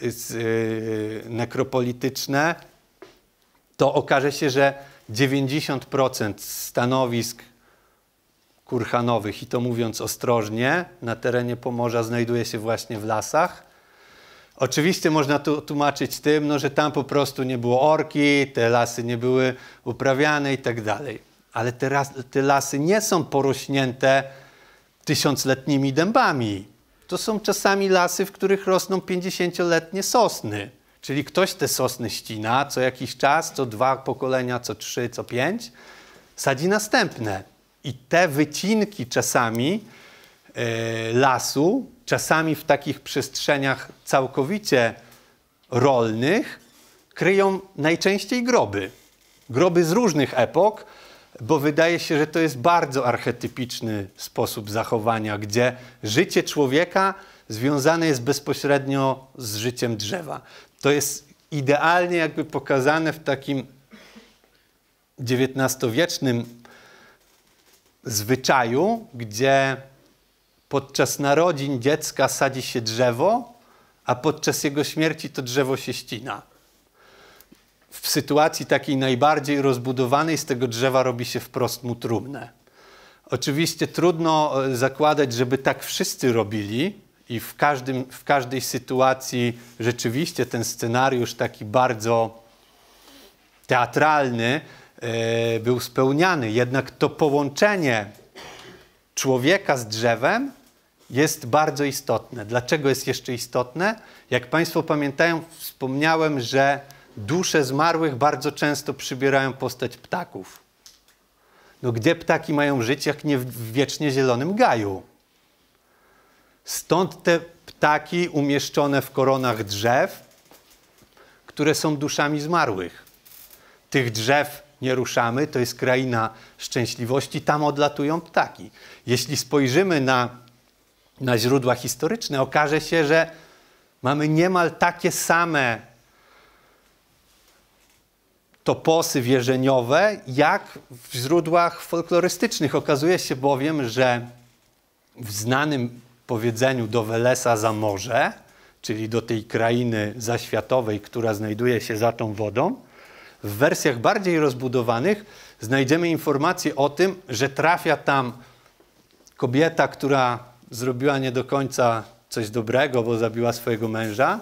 [SPEAKER 2] nekropolityczne, to okaże się, że 90% stanowisk kurhanowych, i to mówiąc ostrożnie, na terenie Pomorza znajduje się właśnie w lasach. Oczywiście można to tłumaczyć tym, no, że tam po prostu nie było orki, te lasy nie były uprawiane i tak dalej. Ale te lasy nie są porośnięte tysiącletnimi dębami. To są czasami lasy, w których rosną 50-letnie sosny. Czyli ktoś te sosny ścina co jakiś czas, co 2 pokolenia, co 3, co 5, sadzi następne. I te wycinki czasami lasu, czasami w takich przestrzeniach całkowicie rolnych, kryją najczęściej groby. Groby z różnych epok, bo wydaje się, że to jest bardzo archetypiczny sposób zachowania, gdzie życie człowieka związane jest bezpośrednio z życiem drzewa. To jest idealnie jakby pokazane w takim XIX-wiecznym zwyczaju, gdzie podczas narodzin dziecka sadzi się drzewo, a podczas jego śmierci to drzewo się ścina. W sytuacji takiej najbardziej rozbudowanej z tego drzewa robi się wprost mu trumnę. Oczywiście trudno zakładać, żeby tak wszyscy robili i w każdej sytuacji rzeczywiście ten scenariusz taki bardzo teatralny był spełniany. Jednak to połączenie człowieka z drzewem jest bardzo istotne. Dlaczego jest jeszcze istotne? Jak Państwo pamiętają, wspomniałem, że dusze zmarłych bardzo często przybierają postać ptaków. No gdzie ptaki mają żyć, jak nie w wiecznie zielonym gaju? Stąd te ptaki umieszczone w koronach drzew, które są duszami zmarłych. Tych drzew nie ruszamy, to jest kraina szczęśliwości, tam odlatują ptaki. Jeśli spojrzymy na źródła historyczne, okaże się, że mamy niemal takie same toposy wierzeniowe, jak w źródłach folklorystycznych. Okazuje się bowiem, że w znanym powiedzeniu do Welesa za morze, czyli do tej krainy zaświatowej, która znajduje się za tą wodą, w wersjach bardziej rozbudowanych znajdziemy informację o tym, że trafia tam kobieta, która zrobiła nie do końca coś dobrego, bo zabiła swojego męża.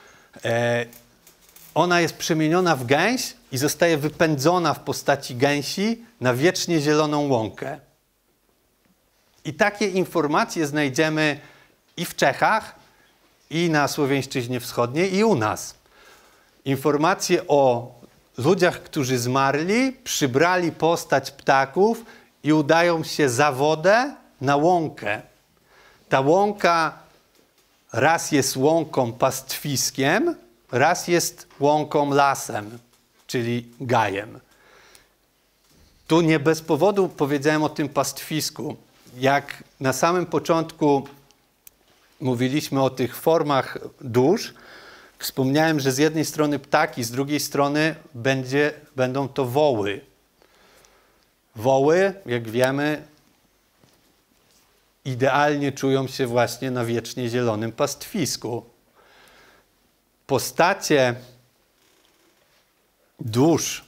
[SPEAKER 2] Ona jest przemieniona w gęś i zostaje wypędzona w postaci gęsi na wiecznie zieloną łąkę. I takie informacje znajdziemy i w Czechach, i na Słowiańszczyźnie Wschodniej, i u nas. Informacje o ludziach, którzy zmarli, przybrali postać ptaków i udają się za wodę na łąkę. Ta łąka raz jest łąką pastwiskiem, raz jest łąką lasem, czyli gajem. Tu nie bez powodu powiedziałem o tym pastwisku. Jak na samym początku mówiliśmy o tych formach dusz, wspomniałem, że z jednej strony ptaki, z drugiej strony będą to woły. Woły, jak wiemy, idealnie czują się właśnie na wiecznie zielonym pastwisku. Postacie dusz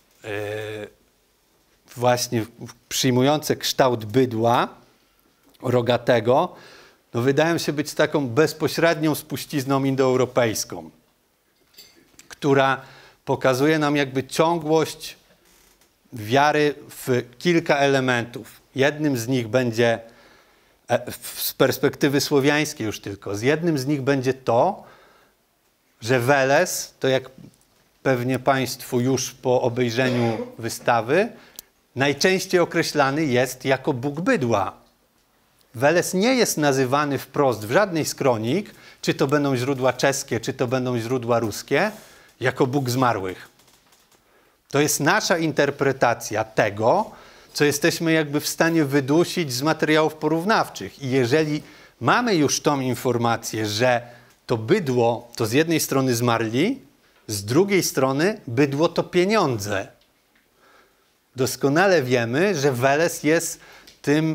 [SPEAKER 2] właśnie przyjmujące kształt bydła rogatego, no wydają się być taką bezpośrednią spuścizną indoeuropejską, która pokazuje nam jakby ciągłość wiary w kilka elementów. Jednym z nich będzie, z perspektywy słowiańskiej już tylko, z jednym z nich będzie to, że Weles, to jak pewnie Państwu już po obejrzeniu wystawy, najczęściej określany jest jako Bóg bydła. Weles nie jest nazywany wprost w żadnej z kronik, czy to będą źródła czeskie, czy to będą źródła ruskie, jako Bóg zmarłych. To jest nasza interpretacja tego, co jesteśmy jakby w stanie wydusić z materiałów porównawczych. I jeżeli mamy już tą informację, że to bydło to z jednej strony zmarli, z drugiej strony bydło to pieniądze. Doskonale wiemy, że Weles jest tym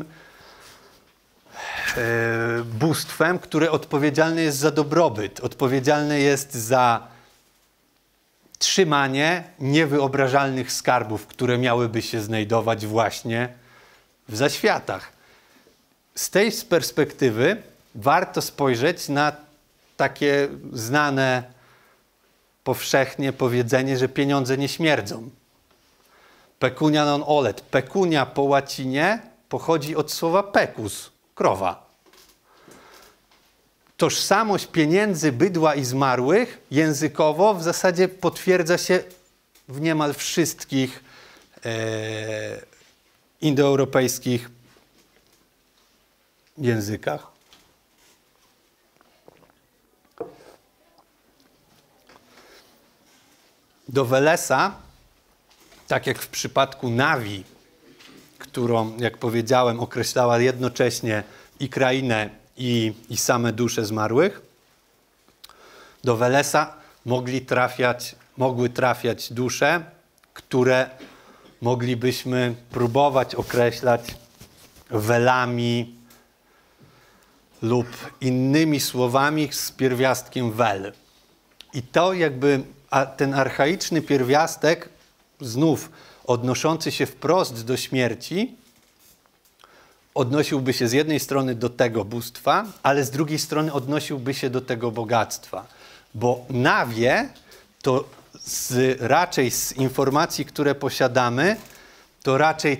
[SPEAKER 2] bóstwem, które odpowiedzialne jest za dobrobyt, odpowiedzialne jest za trzymanie niewyobrażalnych skarbów, które miałyby się znajdować właśnie w zaświatach. Z tej perspektywy warto spojrzeć na takie znane powszechnie powiedzenie, że pieniądze nie śmierdzą. Pecunia non olet. Pecunia po łacinie pochodzi od słowa pecus, krowa. Tożsamość pieniędzy, bydła i zmarłych językowo w zasadzie potwierdza się w niemal wszystkich indoeuropejskich językach. Do Welesa, tak jak w przypadku Nawi, którą, jak powiedziałem, określała jednocześnie i krainę, i same dusze zmarłych, do Welesa mogły trafiać dusze, które moglibyśmy próbować określać welami lub innymi słowami z pierwiastkiem wel. I to jakby ten archaiczny pierwiastek, znów odnoszący się wprost do śmierci, odnosiłby się z jednej strony do tego bóstwa, ale z drugiej strony odnosiłby się do tego bogactwa. Bo nawie, to raczej z informacji, które posiadamy, to raczej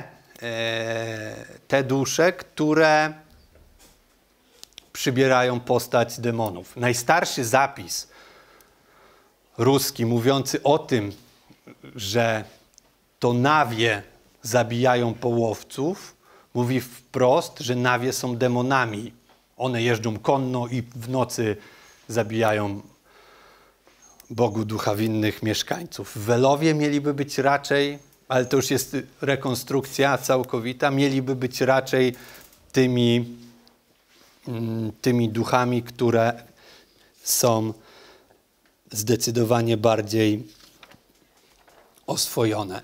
[SPEAKER 2] te dusze, które przybierają postać demonów. Najstarszy zapis ruski mówiący o tym, że to nawie zabijają połowców, mówi wprost, że nawie są demonami. One jeżdżą konno i w nocy zabijają Bogu ducha winnych mieszkańców. Welowie mieliby być raczej, ale to już jest rekonstrukcja całkowita, mieliby być raczej tymi duchami, które są zdecydowanie bardziej oswojone.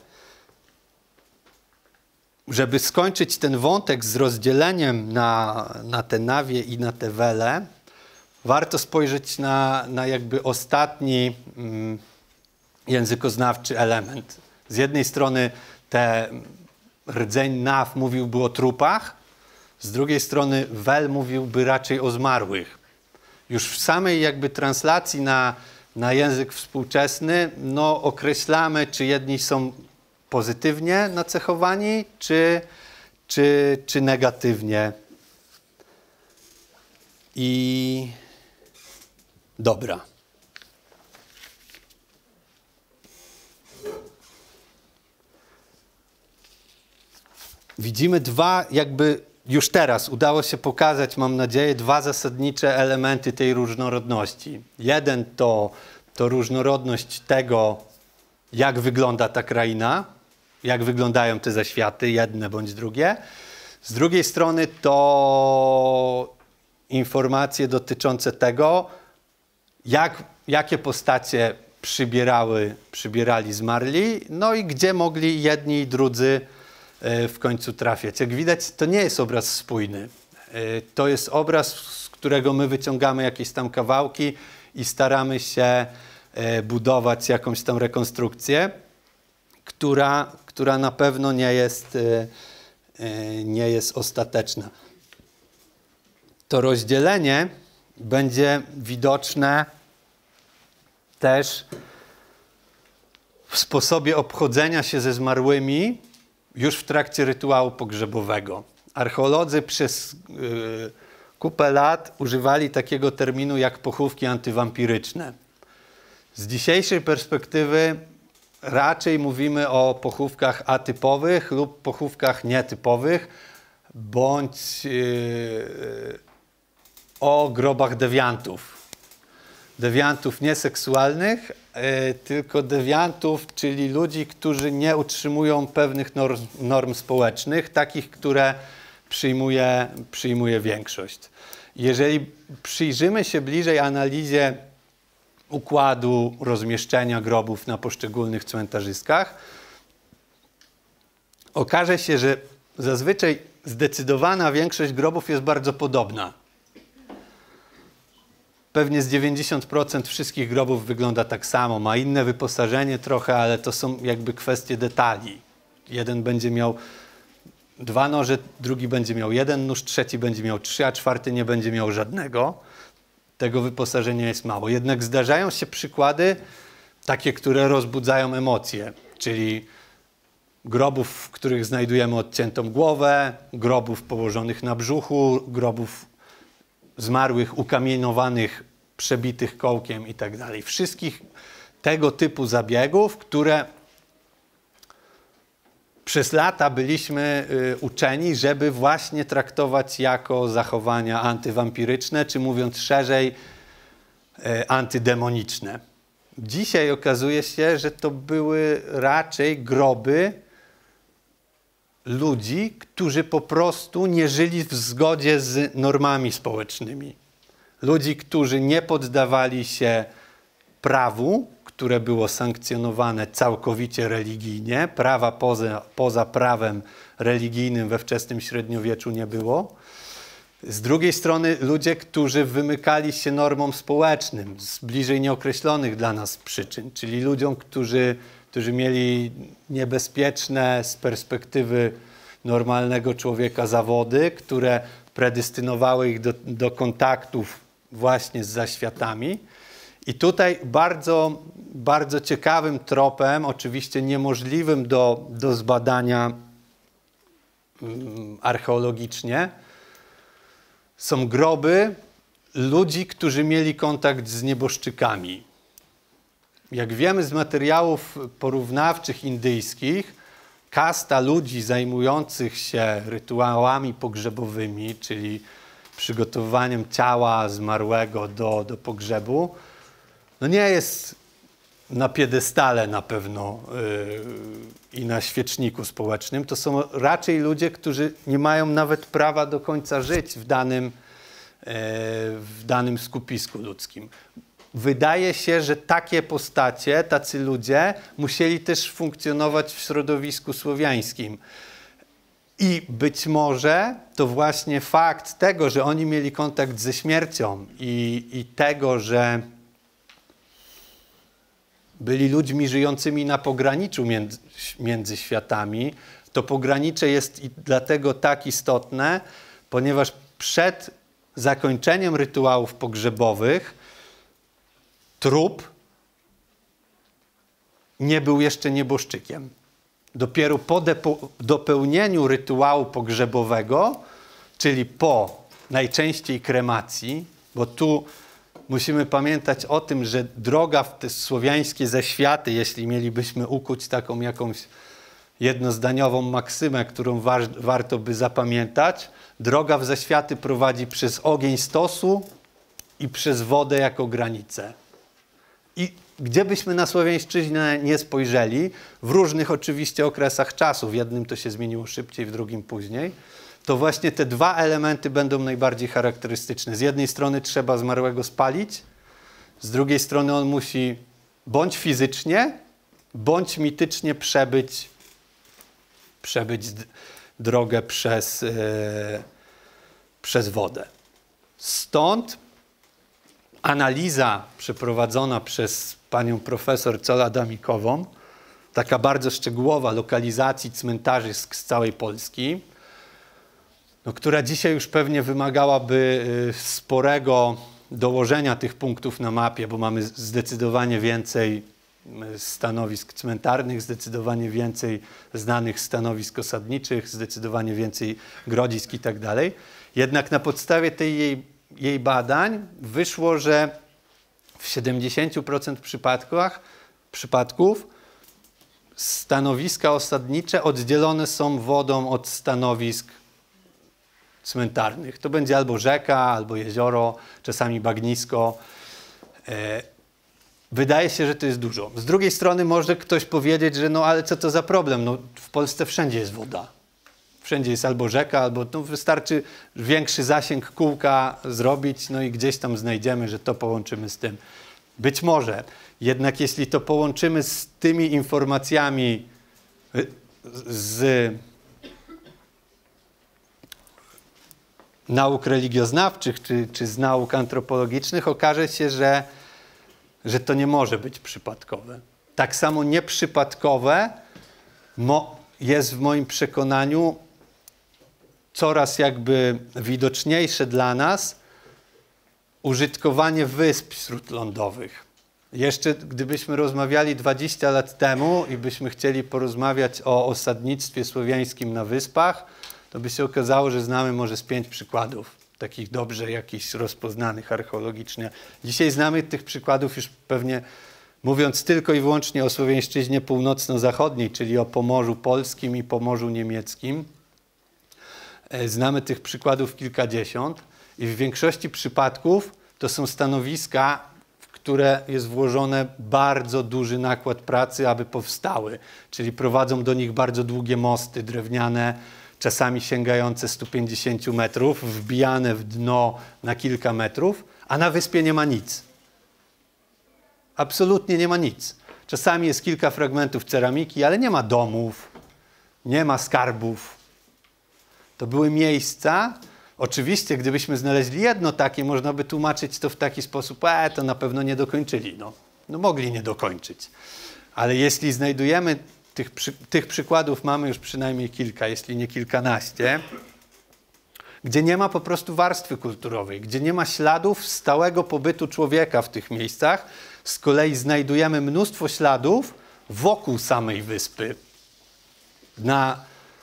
[SPEAKER 2] Żeby skończyć ten wątek z rozdzieleniem na te nawie i na te wele, warto spojrzeć na jakby ostatni językoznawczy element. Z jednej strony rdzeń naw mówiłby o trupach, z drugiej strony wel mówiłby raczej o zmarłych. Już w samej jakby translacji na język współczesny określamy, czy jedni są pozytywnie nacechowani, czy negatywnie. I dobra. Widzimy dwa jakby już teraz udało się pokazać, mam nadzieję, dwa zasadnicze elementy tej różnorodności. Jeden to różnorodność tego, jak wygląda ta kraina, jak wyglądają te zaświaty, jedne bądź drugie. Z drugiej strony to informacje dotyczące tego, jakie postacie przybierali zmarli, no i gdzie mogli jedni i drudzy w końcu trafiać. Jak widać, to nie jest obraz spójny. To jest obraz, z którego my wyciągamy jakieś tam kawałki i staramy się budować jakąś tam rekonstrukcję, która na pewno nie jest ostateczna. To rozdzielenie będzie widoczne też w sposobie obchodzenia się ze zmarłymi już w trakcie rytuału pogrzebowego. Archeolodzy przez kupę lat używali takiego terminu jak pochówki antywampiryczne. Z dzisiejszej perspektywy raczej mówimy o pochówkach atypowych lub pochówkach nietypowych, bądź o grobach dewiantów. Dewiantów nieseksualnych, tylko dewiantów, czyli ludzi, którzy nie utrzymują pewnych norm społecznych, takich, które przyjmuje większość. Jeżeli przyjrzymy się bliżej analizie układu rozmieszczenia grobów na poszczególnych cmentarzyskach, okaże się, że zazwyczaj zdecydowana większość grobów jest bardzo podobna. Pewnie z 90% wszystkich grobów wygląda tak samo. Ma inne wyposażenie trochę, ale to są jakby kwestie detali. Jeden będzie miał 2 noże, drugi będzie miał 1 nóż, trzeci będzie miał 3, a czwarty nie będzie miał żadnego. Tego wyposażenia jest mało. Jednak zdarzają się przykłady takie, które rozbudzają emocje, czyli grobów, w których znajdujemy odciętą głowę, grobów położonych na brzuchu, grobów zmarłych, ukamienowanych, przebitych kołkiem i tak dalej. Wszystkich tego typu zabiegów, które przez lata byliśmy uczeni, żeby właśnie traktować jako zachowania antywampiryczne, czy mówiąc szerzej, antydemoniczne. Dzisiaj okazuje się, że to były raczej groby ludzi, którzy po prostu nie żyli w zgodzie z normami społecznymi. Ludzi, którzy nie poddawali się prawu, które było sankcjonowane całkowicie religijnie. Prawa poza prawem religijnym we wczesnym średniowieczu nie było. Z drugiej strony ludzie, którzy wymykali się normom społecznym z bliżej nieokreślonych dla nas przyczyn, czyli ludziom, którzy mieli niebezpieczne z perspektywy normalnego człowieka zawody, które predestynowały ich do kontaktów właśnie z zaświatami. I tutaj bardzo, bardzo ciekawym tropem, oczywiście niemożliwym do zbadania archeologicznie, są groby ludzi, którzy mieli kontakt z nieboszczykami. Jak wiemy z materiałów porównawczych indyjskich, kasta ludzi zajmujących się rytuałami pogrzebowymi, czyli przygotowywaniem ciała zmarłego do pogrzebu, no nie jest na piedestale na pewno i na świeczniku społecznym. To są raczej ludzie, którzy nie mają nawet prawa do końca żyć w danym skupisku ludzkim. Wydaje się, że takie postacie, tacy ludzie musieli też funkcjonować w środowisku słowiańskim. I być może to właśnie fakt tego, że oni mieli kontakt ze śmiercią i tego, że byli ludźmi żyjącymi na pograniczu między światami, to pogranicze jest i dlatego tak istotne, ponieważ przed zakończeniem rytuałów pogrzebowych trup nie był jeszcze nieboszczykiem. Dopiero po dopełnieniu rytuału pogrzebowego, czyli po najczęściej kremacji, bo tu musimy pamiętać o tym, że droga w te słowiańskie zaświaty, jeśli mielibyśmy ukuć taką jednozdaniową maksymę, którą warto by zapamiętać. Droga w zaświaty prowadzi przez ogień stosu i przez wodę jako granicę. I gdzie byśmy na Słowiańszczyznę nie spojrzeli, w różnych oczywiście okresach czasu, w jednym to się zmieniło szybciej, w drugim później, to właśnie te dwa elementy będą najbardziej charakterystyczne. Z jednej strony trzeba zmarłego spalić, z drugiej strony on musi bądź fizycznie, bądź mitycznie przebyć drogę przez wodę. Stąd analiza przeprowadzona przez panią profesor Cola-Damikową, taka bardzo szczegółowa lokalizacji cmentarzy z całej Polski, no, która dzisiaj już pewnie wymagałaby sporego dołożenia tych punktów na mapie, bo mamy zdecydowanie więcej stanowisk cmentarnych, zdecydowanie więcej znanych stanowisk osadniczych, zdecydowanie więcej grodzisk i tak dalej. Jednak na podstawie tej jej badań wyszło, że w 70% przypadków stanowiska osadnicze oddzielone są wodą od stanowisk cmentarnych. To będzie albo rzeka, albo jezioro, czasami bagnisko. Wydaje się, że to jest dużo. Z drugiej strony może ktoś powiedzieć, że no ale co to za problem? No, w Polsce wszędzie jest woda. Wszędzie jest albo rzeka, albo no, wystarczy większy zasięg kółka zrobić, no i gdzieś tam znajdziemy, że to połączymy z tym. Być może. Jednak jeśli to połączymy z tymi informacjami z nauk religioznawczych czy z nauk antropologicznych, okaże się, że to nie może być przypadkowe. Tak samo nieprzypadkowe jest w moim przekonaniu coraz jakby widoczniejsze dla nas użytkowanie wysp śródlądowych. Jeszcze gdybyśmy rozmawiali 20 lat temu i byśmy chcieli porozmawiać o osadnictwie słowiańskim na wyspach, to by się okazało, że znamy może z 5 przykładów, takich dobrze jakichś rozpoznanych archeologicznie. Dzisiaj znamy tych przykładów już pewnie, mówiąc tylko i wyłącznie o Słowiańszczyźnie północno-zachodniej, czyli o Pomorzu Polskim i Pomorzu Niemieckim. Znamy tych przykładów kilkadziesiąt i w większości przypadków to są stanowiska, w które jest włożony bardzo duży nakład pracy, aby powstały. Czyli prowadzą do nich bardzo długie mosty drewniane, czasami sięgające 150 metrów, wbijane w dno na kilka metrów, a na wyspie nie ma nic. Absolutnie nie ma nic. Czasami jest kilka fragmentów ceramiki, ale nie ma domów, nie ma skarbów. To były miejsca, oczywiście gdybyśmy znaleźli jedno takie, można by tłumaczyć to w taki sposób, to na pewno nie dokończyli. No mogli nie dokończyć. Ale jeśli znajdujemy, tych przykładów mamy już przynajmniej kilka, jeśli nie kilkanaście, gdzie nie ma po prostu warstwy kulturowej, gdzie nie ma śladów stałego pobytu człowieka w tych miejscach, z kolei znajdujemy mnóstwo śladów wokół samej wyspy. Na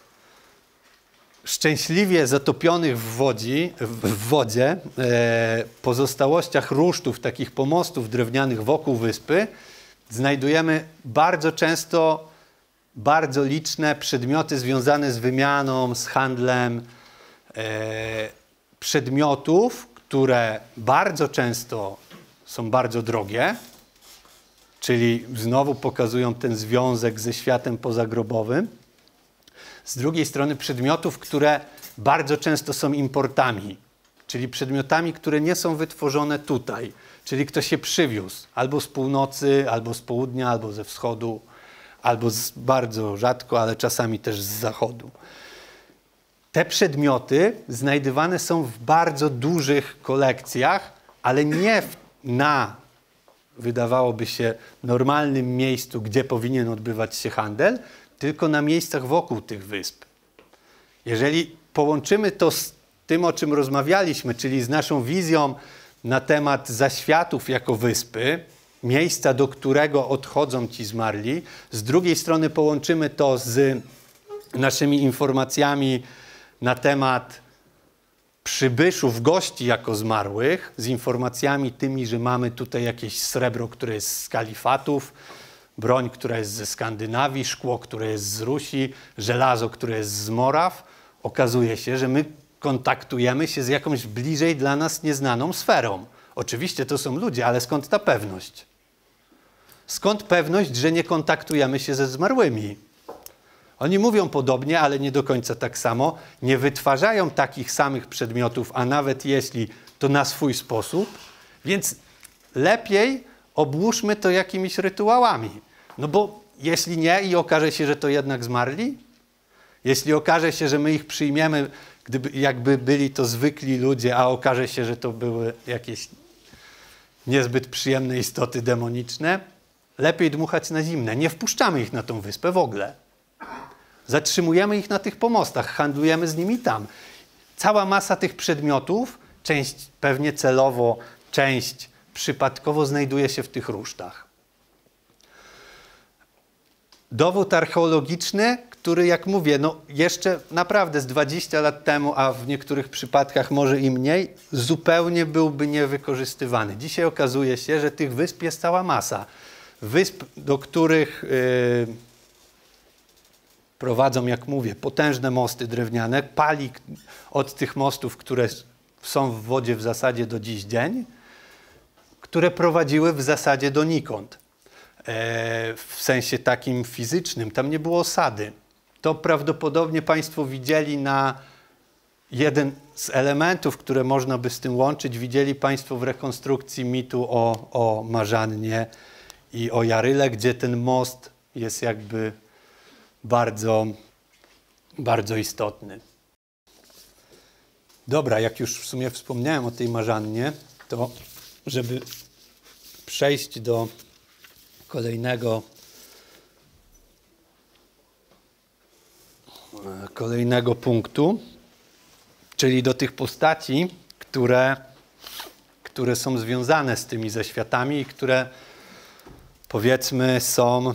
[SPEAKER 2] szczęśliwie zatopionych w wodzie pozostałościach rusztów, takich pomostów drewnianych wokół wyspy, znajdujemy bardzo często bardzo liczne przedmioty związane z wymianą, z handlem, przedmiotów, które bardzo często są bardzo drogie, czyli znowu pokazują ten związek ze światem pozagrobowym. Z drugiej strony przedmiotów, które bardzo często są importami, czyli przedmiotami, które nie są wytworzone tutaj, czyli ktoś je przywiózł albo z północy, albo z południa, albo ze wschodu, albo bardzo rzadko, ale czasami też z zachodu. Te przedmioty znajdywane są w bardzo dużych kolekcjach, ale nie na, wydawałoby się, normalnym miejscu, gdzie powinien odbywać się handel, tylko na miejscach wokół tych wysp. Jeżeli połączymy to z tym, o czym rozmawialiśmy, czyli z naszą wizją na temat zaświatów jako wyspy, miejsca, do którego odchodzą ci zmarli, z drugiej strony połączymy to z naszymi informacjami na temat przybyszów, gości jako zmarłych, z informacjami tymi, że mamy tutaj jakieś srebro, które jest z kalifatów, broń, która jest ze Skandynawii, szkło, które jest z Rusi, żelazo, które jest z Moraw. Okazuje się, że my kontaktujemy się z jakąś bliżej dla nas nieznaną sferą. Oczywiście to są ludzie, ale skąd ta pewność? Skąd pewność, że nie kontaktujemy się ze zmarłymi? Oni mówią podobnie, ale nie do końca tak samo. Nie wytwarzają takich samych przedmiotów, a nawet jeśli, to na swój sposób. Więc lepiej obłóżmy to jakimiś rytuałami. No bo jeśli nie i okaże się, że to jednak zmarli, jeśli okaże się, że my ich przyjmiemy, jakby byli to zwykli ludzie, a okaże się, że to były jakieś niezbyt przyjemne istoty demoniczne, lepiej dmuchać na zimne. Nie wpuszczamy ich na tą wyspę w ogóle. Zatrzymujemy ich na tych pomostach, handlujemy z nimi tam. Cała masa tych przedmiotów, część pewnie celowo, część przypadkowo znajduje się w tych rusztach. Dowód archeologiczny, który, jak mówię, no jeszcze naprawdę z 20 lat temu, a w niektórych przypadkach może i mniej, zupełnie byłby niewykorzystywany. Dzisiaj okazuje się, że tych wysp jest cała masa. Wysp, do których prowadzą, jak mówię, potężne mosty drewniane, pali od tych mostów, które są w wodzie w zasadzie do dziś dzień, które prowadziły w zasadzie donikąd. W sensie takim fizycznym. Tam nie było osady. To prawdopodobnie Państwo widzieli na jeden z elementów, które można by z tym łączyć, widzieli Państwo w rekonstrukcji mitu o Marzannie i o Jaryle, gdzie ten most jest jakby bardzo, bardzo istotny. Dobra, jak już w sumie wspomniałem o tej Marzannie, to żeby przejść do kolejnego punktu, czyli do tych postaci, które są związane z tymi zaświatami i które, powiedzmy, są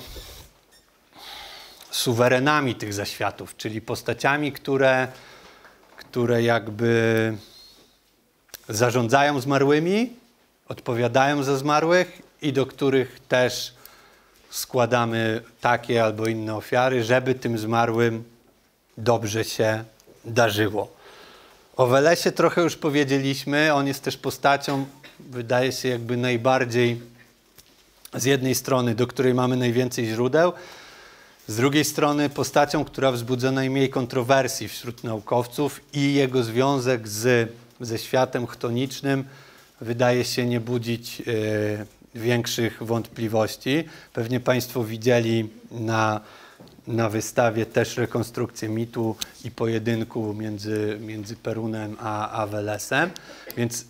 [SPEAKER 2] suwerenami tych zaświatów, czyli postaciami, które jakby zarządzają zmarłymi, odpowiadają za zmarłych i do których też składamy takie albo inne ofiary, żeby tym zmarłym dobrze się darzyło. O Welesie trochę już powiedzieliśmy. On jest też postacią, wydaje się, jakby najbardziej z jednej strony, do której mamy najwięcej źródeł, z drugiej strony postacią, która wzbudza najmniej kontrowersji wśród naukowców i jego związek ze światem chtonicznym wydaje się nie budzić większych wątpliwości. Pewnie Państwo widzieli na wystawie też rekonstrukcję mitu i pojedynku między Perunem a Welesem. Więc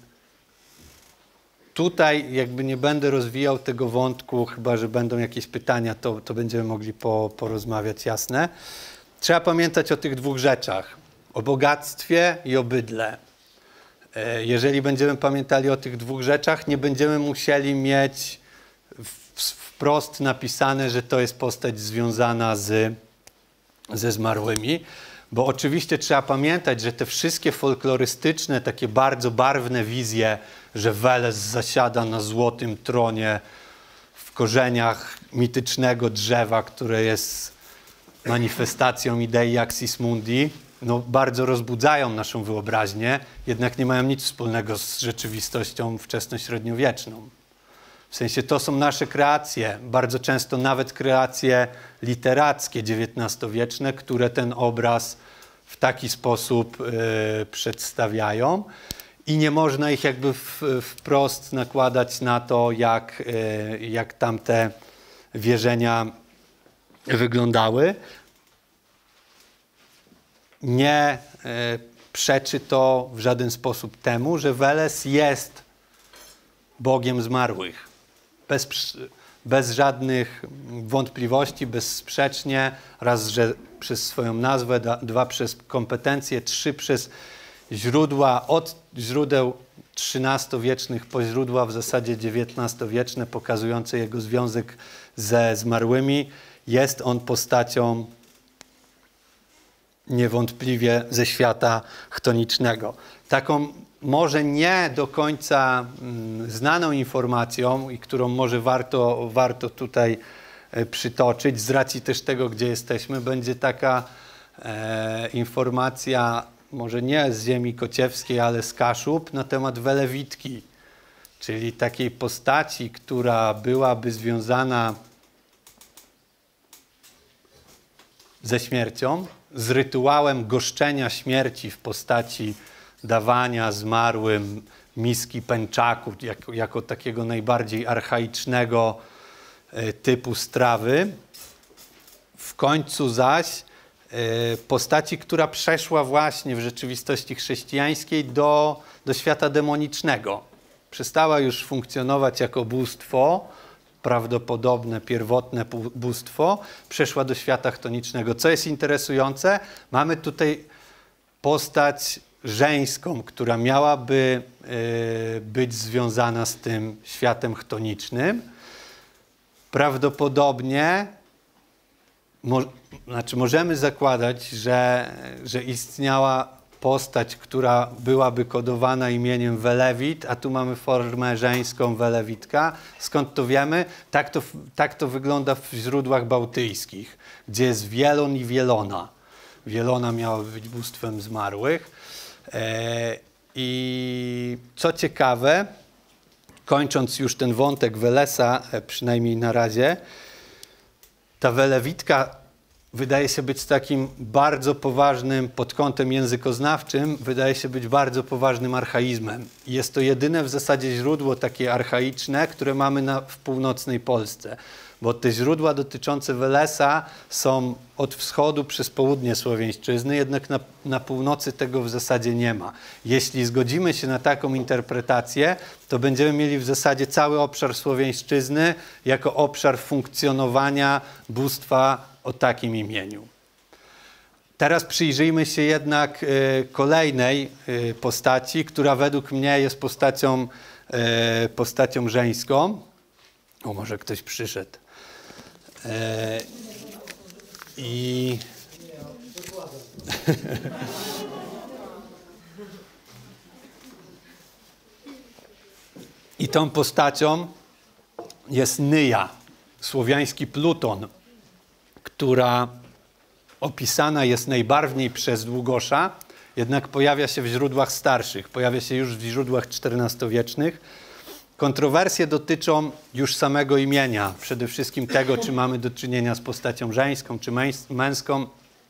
[SPEAKER 2] tutaj jakby nie będę rozwijał tego wątku, chyba że będą jakieś pytania, to będziemy mogli porozmawiać, jasne. Trzeba pamiętać o tych dwóch rzeczach. O bogactwie i o bydle. Jeżeli będziemy pamiętali o tych dwóch rzeczach, nie będziemy musieli mieć wprost napisane, że to jest postać związana ze zmarłymi, bo oczywiście trzeba pamiętać, że te wszystkie folklorystyczne, takie bardzo barwne wizje, że Weles zasiada na złotym tronie w korzeniach mitycznego drzewa, które jest manifestacją idei Axis Mundi, no, bardzo rozbudzają naszą wyobraźnię, jednak nie mają nic wspólnego z rzeczywistością wczesnośredniowieczną. W sensie to są nasze kreacje, bardzo często nawet kreacje literackie XIX-wieczne, które ten obraz w taki sposób przedstawiają i nie można ich jakby wprost nakładać na to, jak tamte wierzenia wyglądały. Nie przeczy to w żaden sposób temu, że Weles jest Bogiem zmarłych. Bez żadnych wątpliwości, bezsprzecznie, raz, że przez swoją nazwę, dwa przez kompetencje, trzy przez źródła, od źródeł XIII-wiecznych po źródła w zasadzie XIX-wieczne, pokazujące jego związek ze zmarłymi. Jest on postacią niewątpliwie ze świata chtonicznego. Taką może nie do końca znaną informacją i którą może warto tutaj przytoczyć. Z racji też tego, gdzie jesteśmy, będzie taka informacja, może nie z ziemi kociewskiej, ale z Kaszub, na temat Welewitki, czyli takiej postaci, która byłaby związana ze śmiercią, z rytuałem goszczenia śmierci w postaci dawania zmarłym miski pęczaku, jako takiego najbardziej archaicznego typu strawy. W końcu zaś postaci, która przeszła właśnie w rzeczywistości chrześcijańskiej do świata demonicznego. Przestała już funkcjonować jako bóstwo, prawdopodobne, pierwotne bóstwo, przeszła do świata chtonicznego. Co jest interesujące, mamy tutaj postać żeńską, która miałaby być związana z tym światem chtonicznym. Prawdopodobnie możemy zakładać, że istniała postać, która byłaby kodowana imieniem Welewit, a tu mamy formę żeńską Welewitka. Skąd to wiemy? Tak to wygląda w źródłach bałtyjskich, gdzie jest Wielon i Wielona. Wielona miała być bóstwem zmarłych. I co ciekawe, kończąc już ten wątek Welesa, przynajmniej na razie, ta Welewitka wydaje się być takim bardzo poważnym, pod kątem językoznawczym, wydaje się być bardzo poważnym archaizmem. Jest to jedyne w zasadzie źródło takie archaiczne, które mamy w północnej Polsce. Bo te źródła dotyczące Welesa są od wschodu przez południe Słowiańszczyzny, jednak na północy tego w zasadzie nie ma. Jeśli zgodzimy się na taką interpretację, to będziemy mieli w zasadzie cały obszar Słowiańszczyzny jako obszar funkcjonowania bóstwa o takim imieniu. Teraz przyjrzyjmy się jednak kolejnej postaci, która według mnie jest postacią żeńską. O, może ktoś przyszedł. I tą postacią jest Nyja, słowiański Pluton, która opisana jest najbarwniej przez Długosza, jednak pojawia się w źródłach starszych, pojawia się już w źródłach XIV-wiecznych. Kontrowersje dotyczą już samego imienia, przede wszystkim tego, czy mamy do czynienia z postacią żeńską, czy męską.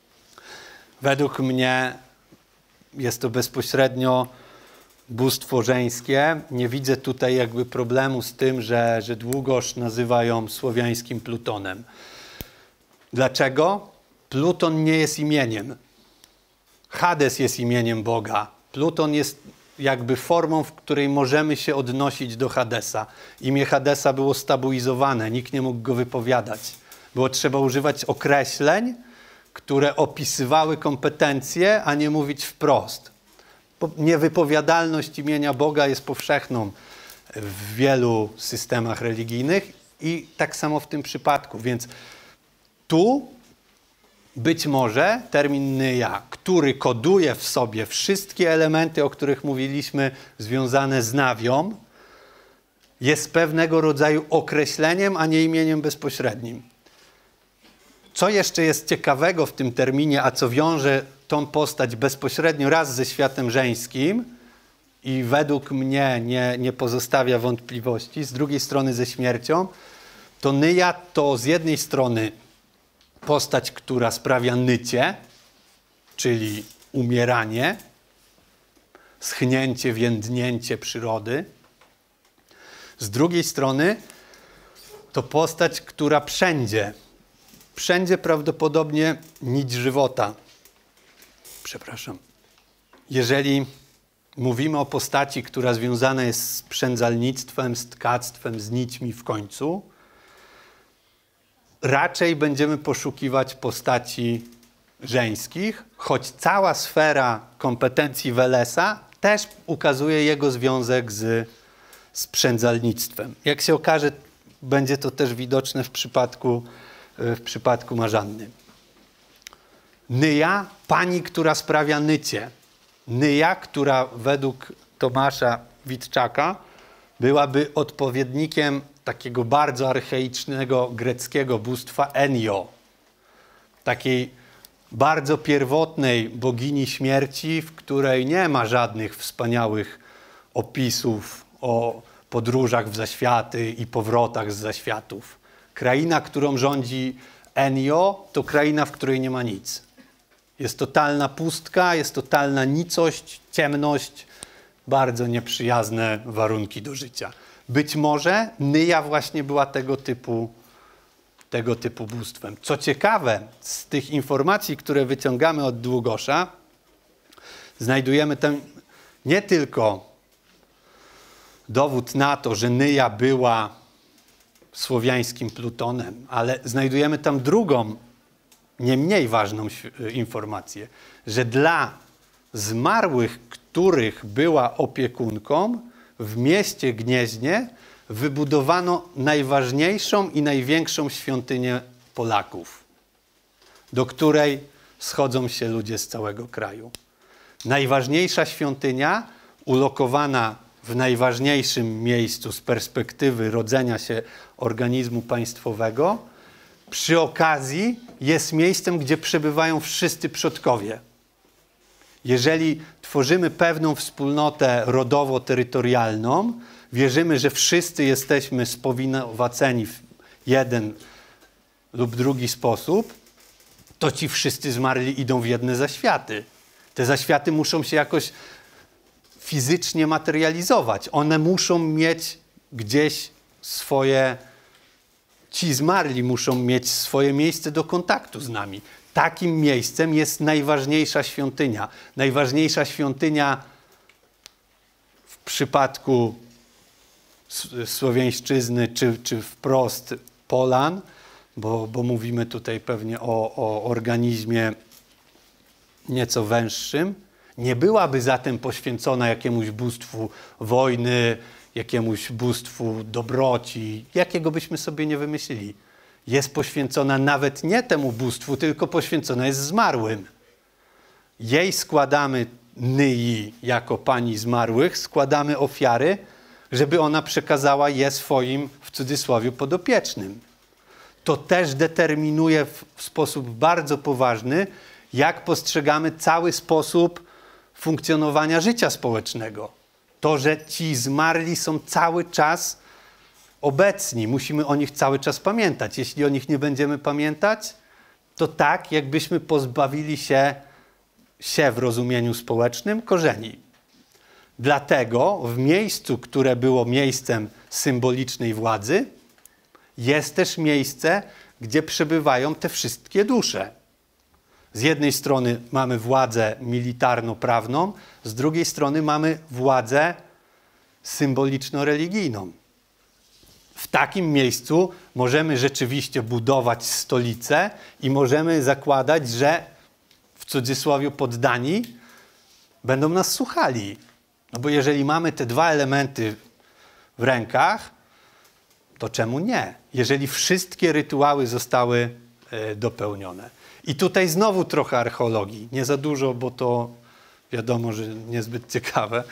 [SPEAKER 2] Według mnie jest to bezpośrednio bóstwo żeńskie. Nie widzę tutaj jakby problemu z tym, że Długosz nazywa ją słowiańskim Plutonem. Dlaczego? Pluton nie jest imieniem. Hades jest imieniem Boga. Pluton jest jakby formą, w której możemy się odnosić do Hadesa. Imię Hadesa było stabilizowane, nikt nie mógł go wypowiadać. Było trzeba używać określeń, które opisywały kompetencje, a nie mówić wprost. Niewypowiadalność imienia Boga jest powszechną w wielu systemach religijnych i tak samo w tym przypadku. Więc tu być może termin Nyja, który koduje w sobie wszystkie elementy, o których mówiliśmy, związane z nawią, jest pewnego rodzaju określeniem, a nie imieniem bezpośrednim. Co jeszcze jest ciekawego w tym terminie, a co wiąże tą postać bezpośrednio raz ze światem żeńskim i według mnie nie pozostawia wątpliwości, z drugiej strony ze śmiercią, to Nyja to z jednej strony postać, która sprawia nycie, czyli umieranie, schnięcie, więdnięcie przyrody. Z drugiej strony to postać, która przędzie prawdopodobnie nić żywota. Przepraszam. Jeżeli mówimy o postaci, która związana jest z przędzalnictwem, z tkactwem, z nićmi w końcu, raczej będziemy poszukiwać postaci żeńskich, choć cała sfera kompetencji Welesa też ukazuje jego związek z przędzalnictwem. Jak się okaże, będzie to też widoczne w przypadku Marzanny. Nyja, pani, która sprawia nycie. Nyja, która według Tomasza Witczaka byłaby odpowiednikiem takiego bardzo archaicznego greckiego bóstwa Enio, takiej bardzo pierwotnej bogini śmierci, w której nie ma żadnych wspaniałych opisów o podróżach w zaświaty i powrotach z zaświatów. Kraina, którą rządzi Enio, to kraina, w której nie ma nic. Jest totalna pustka, jest totalna nicość, ciemność, bardzo nieprzyjazne warunki do życia. Być może Nyja właśnie była tego typu bóstwem. Co ciekawe, z tych informacji, które wyciągamy od Długosza, znajdujemy tam nie tylko dowód na to, że Nyja była słowiańskim Plutonem, ale znajdujemy tam drugą, nie mniej ważną informację, że dla zmarłych, których była opiekunką, w mieście Gnieźnie wybudowano najważniejszą i największą świątynię Polaków, do której schodzą się ludzie z całego kraju. Najważniejsza świątynia, ulokowana w najważniejszym miejscu z perspektywy rodzenia się organizmu państwowego, przy okazji jest miejscem, gdzie przebywają wszyscy przodkowie. Jeżeli tworzymy pewną wspólnotę rodowo-terytorialną, wierzymy, że wszyscy jesteśmy spowinowaceni w jeden lub drugi sposób, to ci wszyscy zmarli idą w jedne zaświaty. Te zaświaty muszą się jakoś fizycznie materializować. One muszą mieć gdzieś swoje... Ci zmarli muszą mieć swoje miejsce do kontaktu z nami. Takim miejscem jest najważniejsza świątynia. Najważniejsza świątynia w przypadku słowiańszczyzny, czy wprost Polan, bo mówimy tutaj pewnie o organizmie nieco węższym, nie byłaby zatem poświęcona jakiemuś bóstwu wojny, jakiemuś bóstwu dobroci, jakiego byśmy sobie nie wymyślili. Jest poświęcona nawet nie temu bóstwu, tylko poświęcona jest zmarłym. Jej składamy Nyi jako pani zmarłych, składamy ofiary, żeby ona przekazała je swoim, w cudzysłowie, podopiecznym. To też determinuje w sposób bardzo poważny, jak postrzegamy cały sposób funkcjonowania życia społecznego. To, że ci zmarli są cały czas obecni, musimy o nich cały czas pamiętać. Jeśli o nich nie będziemy pamiętać, to tak, jakbyśmy pozbawili się w rozumieniu społecznym korzeni. Dlatego w miejscu, które było miejscem symbolicznej władzy, jest też miejsce, gdzie przebywają te wszystkie dusze. Z jednej strony mamy władzę militarno-prawną, z drugiej strony mamy władzę symboliczno-religijną. W takim miejscu możemy rzeczywiście budować stolicę i możemy zakładać, że w cudzysłowie poddani będą nas słuchali. No bo jeżeli mamy te dwa elementy w rękach, to czemu nie? Jeżeli wszystkie rytuały zostały dopełnione. I tutaj znowu trochę archeologii. Nie za dużo, bo to wiadomo, że niezbyt ciekawe.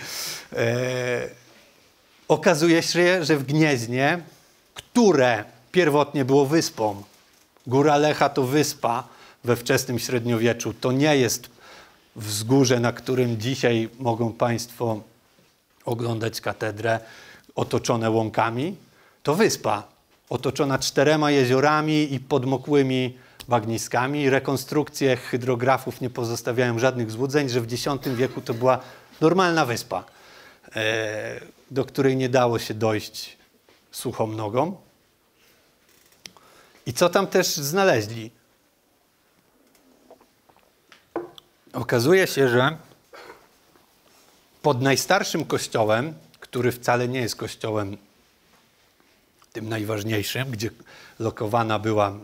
[SPEAKER 2] Okazuje się, że w Gnieźnie, które pierwotnie było wyspą, Góra Lecha to wyspa we wczesnym średniowieczu, to nie jest wzgórze, na którym dzisiaj mogą Państwo oglądać katedrę, otoczone łąkami. To wyspa otoczona 4 jeziorami i podmokłymi bagniskami. Rekonstrukcje hydrografów nie pozostawiają żadnych złudzeń, że w X wieku to była normalna wyspa, do której nie dało się dojść suchą nogą. I co tam też znaleźli? Okazuje się, że pod najstarszym kościołem, który wcale nie jest kościołem tym najważniejszym, gdzie lokowana była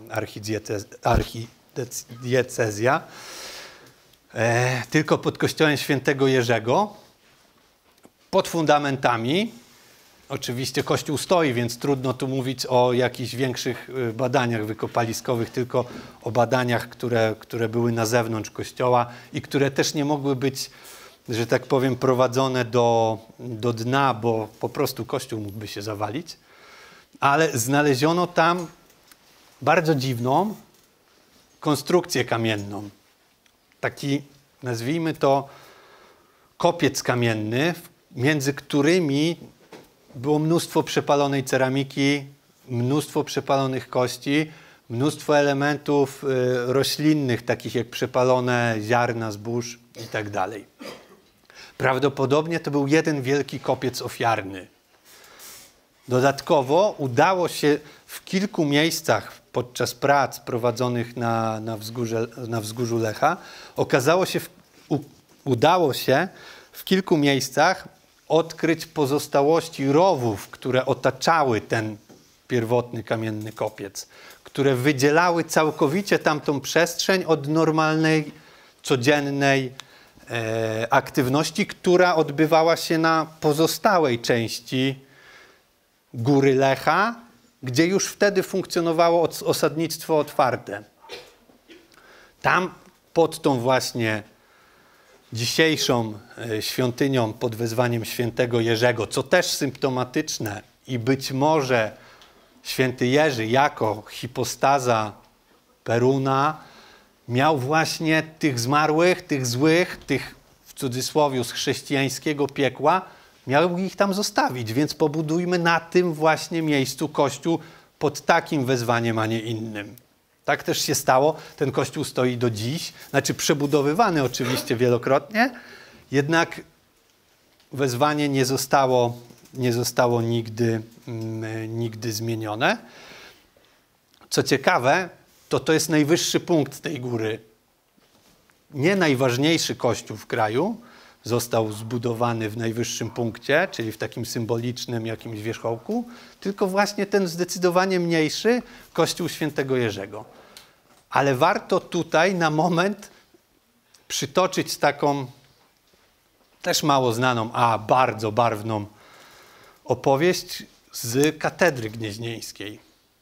[SPEAKER 2] archidiecezja, tylko pod kościołem świętego Jerzego, pod fundamentami, oczywiście kościół stoi, więc trudno tu mówić o jakichś większych badaniach wykopaliskowych, tylko o badaniach, które były na zewnątrz kościoła i które też nie mogły być, że tak powiem, prowadzone do dna, bo po prostu kościół mógłby się zawalić. ale znaleziono tam bardzo dziwną konstrukcję kamienną. Taki, nazwijmy to, kopiec kamienny, między którymi było mnóstwo przepalonej ceramiki, mnóstwo przepalonych kości, mnóstwo elementów roślinnych, takich jak przepalone ziarna zbóż i tak dalej. Prawdopodobnie to był jeden wielki kopiec ofiarny. Dodatkowo udało się w kilku miejscach podczas prac prowadzonych na wzgórzu Lecha, udało się w kilku miejscach odkryć pozostałości rowów, które otaczały ten pierwotny kamienny kopiec, które wydzielały całkowicie tamtą przestrzeń od normalnej, codziennej aktywności, która odbywała się na pozostałej części Góry Lecha, gdzie już wtedy funkcjonowało osadnictwo otwarte. Tam pod tą właśnie dzisiejszą świątynią pod wezwaniem świętego Jerzego, co też symptomatyczne i być może święty Jerzy jako hipostaza Peruna miał właśnie tych zmarłych, tych złych, tych w cudzysłowie z chrześcijańskiego piekła, miał ich tam zostawić, więc pobudujmy na tym właśnie miejscu kościół pod takim wezwaniem, a nie innym. Tak też się stało. Ten kościół stoi do dziś, znaczy przebudowywany oczywiście wielokrotnie, jednak wezwanie nie zostało nigdy zmienione. Co ciekawe, to jest najwyższy punkt tej góry. Nie najważniejszy kościół w kraju został zbudowany w najwyższym punkcie, czyli w takim symbolicznym jakimś wierzchołku, tylko właśnie ten zdecydowanie mniejszy kościół świętego Jerzego. Ale warto tutaj na moment przytoczyć taką też mało znaną, a bardzo barwną opowieść z katedry gnieźnieńskiej.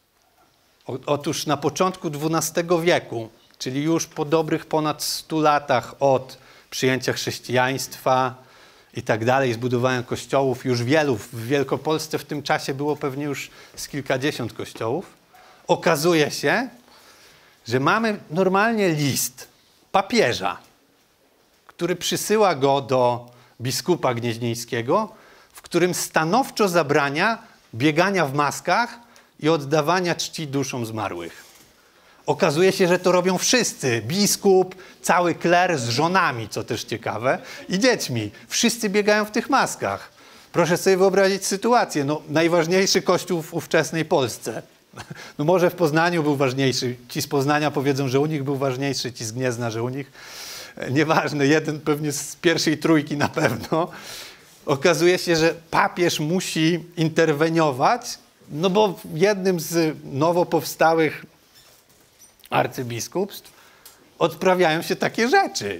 [SPEAKER 2] Otóż na początku XII wieku, czyli już po dobrych ponad 100 latach od przyjęcia chrześcijaństwa i tak dalej, zbudowania kościołów, już wielu, w Wielkopolsce w tym czasie było pewnie już z kilkadziesiąt kościołów, okazuje się, że mamy normalnie list papieża, który przysyła go do biskupa gnieźnieńskiego, w którym stanowczo zabrania biegania w maskach i oddawania czci duszom zmarłych. Okazuje się, że to robią wszyscy. Biskup, cały kler z żonami, co też ciekawe, i dziećmi. Wszyscy biegają w tych maskach. Proszę sobie wyobrazić sytuację. No, najważniejszy kościół w ówczesnej Polsce. No może w Poznaniu był ważniejszy. Ci z Poznania powiedzą, że u nich był ważniejszy, ci z Gniezna, że u nich. Nieważne, jeden pewnie z pierwszej trójki na pewno. Okazuje się, że papież musi interweniować, no bo w jednym z nowo powstałych arcybiskupstw odprawiają się takie rzeczy.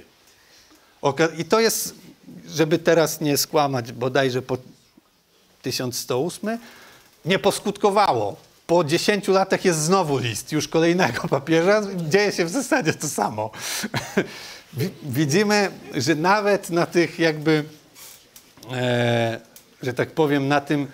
[SPEAKER 2] I to jest, żeby teraz nie skłamać, bodajże po 1108, nie poskutkowało. Po 10 latach jest znowu list już kolejnego papieża. Dzieje się w zasadzie to samo. Widzimy, że nawet na tych jakby, że tak powiem, na tym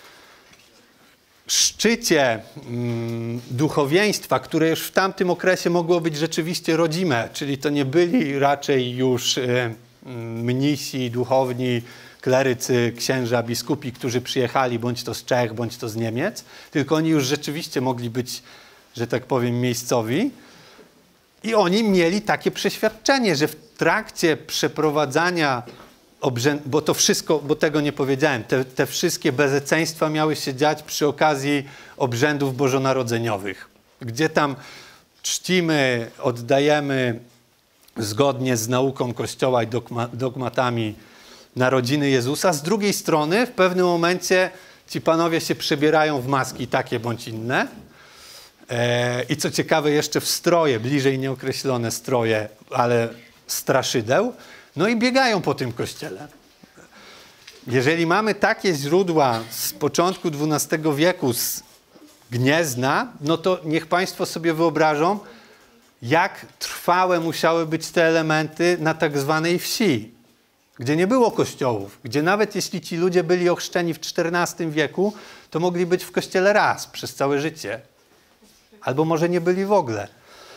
[SPEAKER 2] szczycie duchowieństwa, które już w tamtym okresie mogło być rzeczywiście rodzime, czyli to nie byli raczej już mnisi, duchowni, klerycy, księża, biskupi, którzy przyjechali bądź to z Czech, bądź to z Niemiec, tylko oni już rzeczywiście mogli być, że tak powiem, miejscowi. I oni mieli takie przeświadczenie, że w trakcie przeprowadzania bo to wszystko, bo tego nie powiedziałem, te wszystkie bezeceństwa miały się dziać przy okazji obrzędów bożonarodzeniowych, gdzie tam czcimy, oddajemy zgodnie z nauką Kościoła i dogmatami narodziny Jezusa. Z drugiej strony w pewnym momencie ci panowie się przebierają w maski takie bądź inne i co ciekawe jeszcze w stroje, bliżej nieokreślone stroje, ale straszydeł, no i biegają po tym kościele. Jeżeli mamy takie źródła z początku XII wieku, z Gniezna, no to niech państwo sobie wyobrażą, jak trwałe musiały być te elementy na tak zwanej wsi. gdzie nie było kościołów, gdzie nawet jeśli ci ludzie byli ochrzczeni w XIV wieku, to mogli być w kościele raz przez całe życie. Albo może nie byli w ogóle.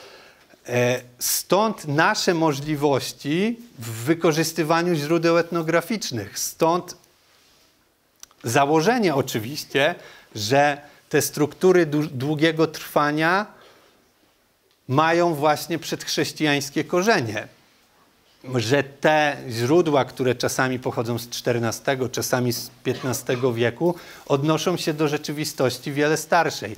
[SPEAKER 2] Stąd nasze możliwości w wykorzystywaniu źródeł etnograficznych. Stąd założenie oczywiście, że te struktury długiego trwania mają właśnie przedchrześcijańskie korzenie. Że te źródła, które czasami pochodzą z XIV, czasami z XV wieku, odnoszą się do rzeczywistości wiele starszej.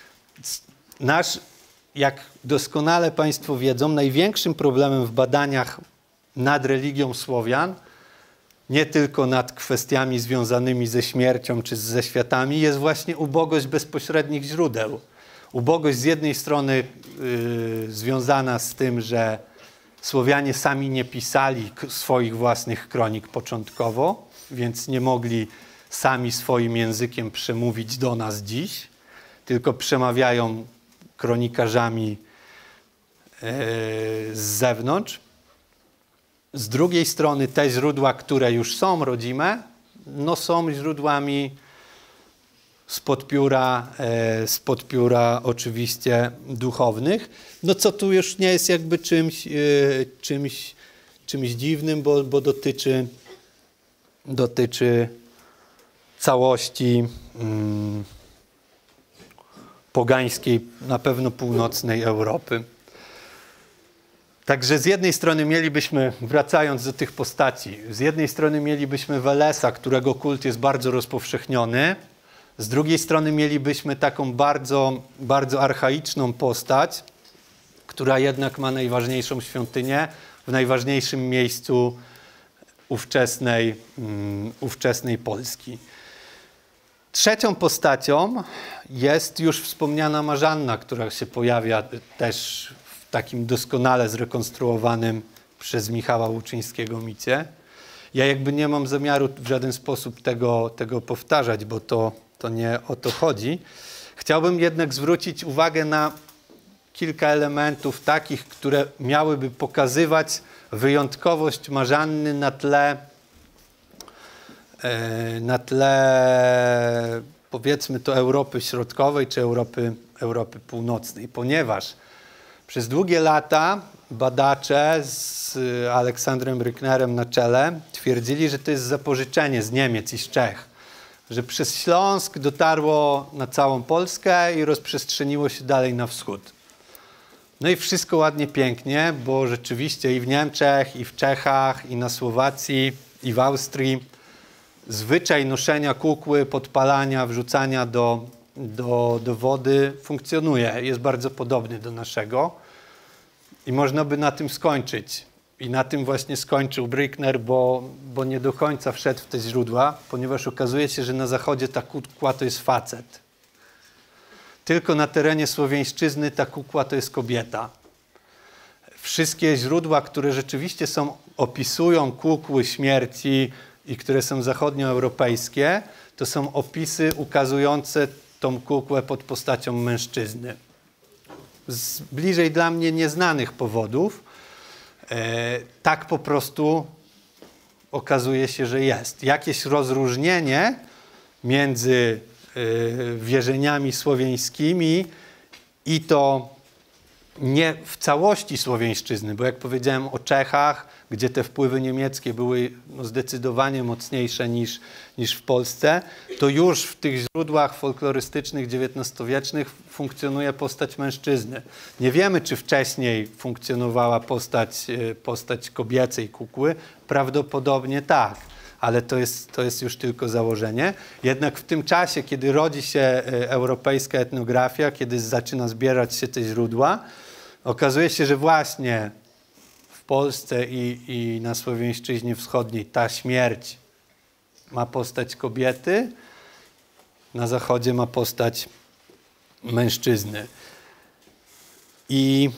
[SPEAKER 2] Jak doskonale Państwo wiedzą, największym problemem w badaniach nad religią Słowian, nie tylko nad kwestiami związanymi ze śmiercią czy ze światami, jest właśnie ubogość bezpośrednich źródeł. Ubogość z jednej strony związana z tym, że Słowianie sami nie pisali swoich własnych kronik początkowo, więc nie mogli sami swoim językiem przemówić do nas dziś, tylko przemawiają kronikarzami z zewnątrz. Z drugiej strony te źródła, które już są rodzime, no są źródłami spod pióra oczywiście duchownych, no co tu już nie jest jakby czymś dziwnym, bo dotyczy całości pogańskiej, na pewno północnej Europy. Także z jednej strony mielibyśmy, wracając do tych postaci, z jednej strony mielibyśmy Welesa, którego kult jest bardzo rozpowszechniony, z drugiej strony mielibyśmy taką bardzo, bardzo archaiczną postać, która jednak ma najważniejszą świątynię w najważniejszym miejscu ówczesnej Polski. Trzecią postacią jest już wspomniana Marzanna, która się pojawia też w takim doskonale zrekonstruowanym przez Michała Łuczyńskiego micie. Ja jakby nie mam zamiaru w żaden sposób tego powtarzać, bo to nie o to chodzi. Chciałbym jednak zwrócić uwagę na kilka elementów takich, które miałyby pokazywać wyjątkowość Marzanny na tle powiedzmy to Europy Środkowej czy Europy Północnej, ponieważ przez długie lata badacze z Aleksandrem Brücknerem na czele twierdzili, że to jest zapożyczenie z Niemiec i z Czech, że przez Śląsk dotarło na całą Polskę i rozprzestrzeniło się dalej na wschód. No i wszystko ładnie, pięknie, bo rzeczywiście i w Niemczech, i w Czechach, i na Słowacji, i w Austrii zwyczaj noszenia kukły, podpalania, wrzucania do wody funkcjonuje. Jest bardzo podobny do naszego i można by na tym skończyć. I na tym właśnie skończył Brückner, bo nie do końca wszedł w te źródła, ponieważ okazuje się, że na zachodzie ta kukła to jest facet. Tylko na terenie Słowiańszczyzny ta kukła to jest kobieta. Wszystkie źródła, które rzeczywiście opisują kukły śmierci i które są zachodnioeuropejskie, to są opisy ukazujące tą kukłę pod postacią mężczyzny. Z bliżej dla mnie nieznanych powodów tak po prostu okazuje się, że jest. Jakieś rozróżnienie między wierzeniami słowiańskimi i to nie w całości Słowiańszczyzny, bo jak powiedziałem o Czechach, gdzie te wpływy niemieckie były zdecydowanie mocniejsze niż w Polsce, to już w tych źródłach folklorystycznych XIX-wiecznych funkcjonuje postać mężczyzny. Nie wiemy, czy wcześniej funkcjonowała postać kobiecej kukły. Prawdopodobnie tak, ale to jest już tylko założenie. Jednak w tym czasie, kiedy rodzi się europejska etnografia, kiedy zaczyna zbierać się te źródła, okazuje się, że właśnie w Polsce i na Słowiańszczyźnie Wschodniej ta śmierć ma postać kobiety, na Zachodzie ma postać mężczyzny. I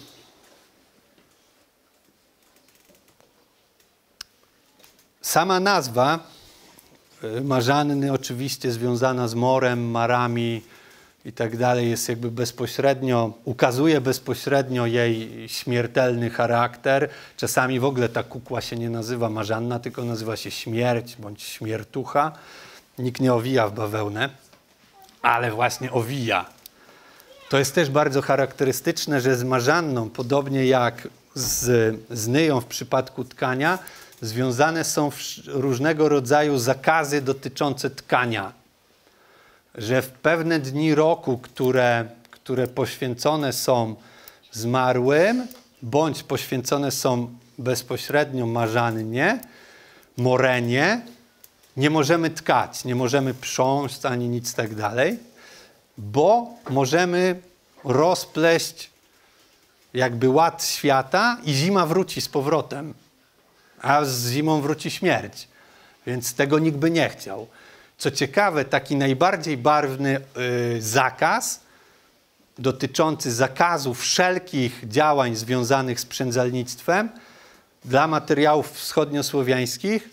[SPEAKER 2] sama nazwa Marzanny oczywiście związana z morem, marami, i tak dalej, jest jakby bezpośrednio, ukazuje bezpośrednio jej śmiertelny charakter. Czasami w ogóle ta kukła się nie nazywa Marzanna, tylko nazywa się Śmierć bądź Śmiertucha. Nikt nie owija w bawełnę, ale właśnie owija. To jest też bardzo charakterystyczne, że z Marzanną, podobnie jak z Nyją w przypadku tkania, związane są różnego rodzaju zakazy dotyczące tkania. Że w pewne dni roku, które poświęcone są zmarłym, bądź poświęcone są bezpośrednio Marzannie, Morenie, nie możemy tkać, nie możemy prząść ani nic tak dalej, bo możemy rozpleść jakby ład świata i zima wróci z powrotem, a z zimą wróci śmierć. Więc tego nikt by nie chciał. Co ciekawe, taki najbardziej barwny zakaz dotyczący zakazu wszelkich działań związanych z przędzalnictwem dla materiałów wschodniosłowiańskich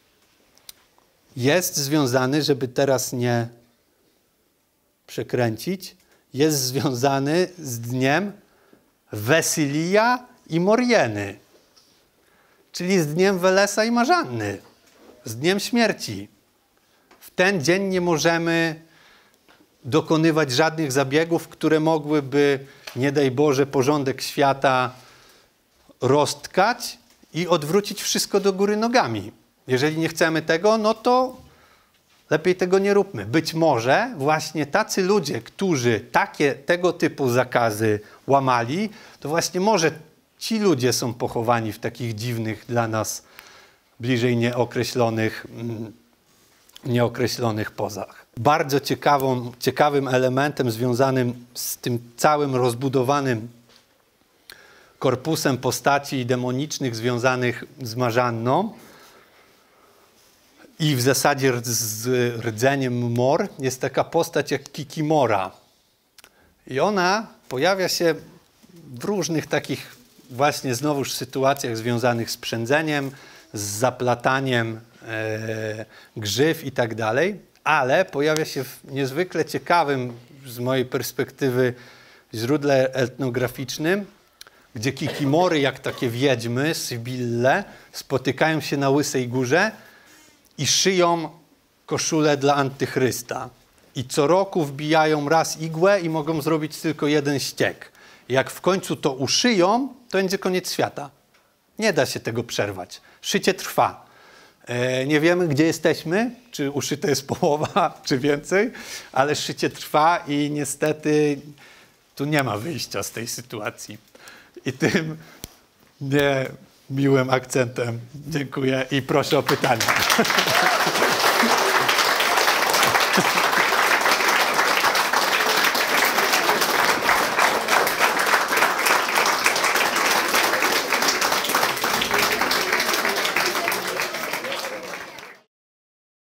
[SPEAKER 2] jest związany, żeby teraz nie przekręcić, jest związany z dniem Wesilija i Morieny, czyli z dniem Welesa i Marzanny, z dniem śmierci. W ten dzień nie możemy dokonywać żadnych zabiegów, które mogłyby, nie daj Boże, porządek świata roztkać i odwrócić wszystko do góry nogami. Jeżeli nie chcemy tego, no to lepiej tego nie róbmy. Być może właśnie tacy ludzie, którzy tego typu zakazy łamali, to właśnie może ci ludzie są pochowani w takich dziwnych dla nas bliżej nieokreślonych pozach. Bardzo ciekawym elementem związanym z tym całym rozbudowanym korpusem postaci demonicznych związanych z Marzanną i w zasadzie z rdzeniem Mor jest taka postać jak Kikimora. I ona pojawia się w różnych takich właśnie znowuż sytuacjach związanych z przędzeniem, z zaplataniem grzyw i tak dalej, ale pojawia się w niezwykle ciekawym z mojej perspektywy źródle etnograficznym, gdzie Kikimory, jak takie wiedźmy, sybille, spotykają się na Łysej Górze i szyją koszulę dla Antychrysta. I co roku wbijają raz igłę i mogą zrobić tylko jeden ściek. Jak w końcu to uszyją, to będzie koniec świata. Nie da się tego przerwać. Szycie trwa. Nie wiemy, gdzie jesteśmy, czy uszyte jest połowa, czy więcej, ale szycie trwa i niestety tu nie ma wyjścia z tej sytuacji. I tym miłym akcentem dziękuję i proszę o pytania.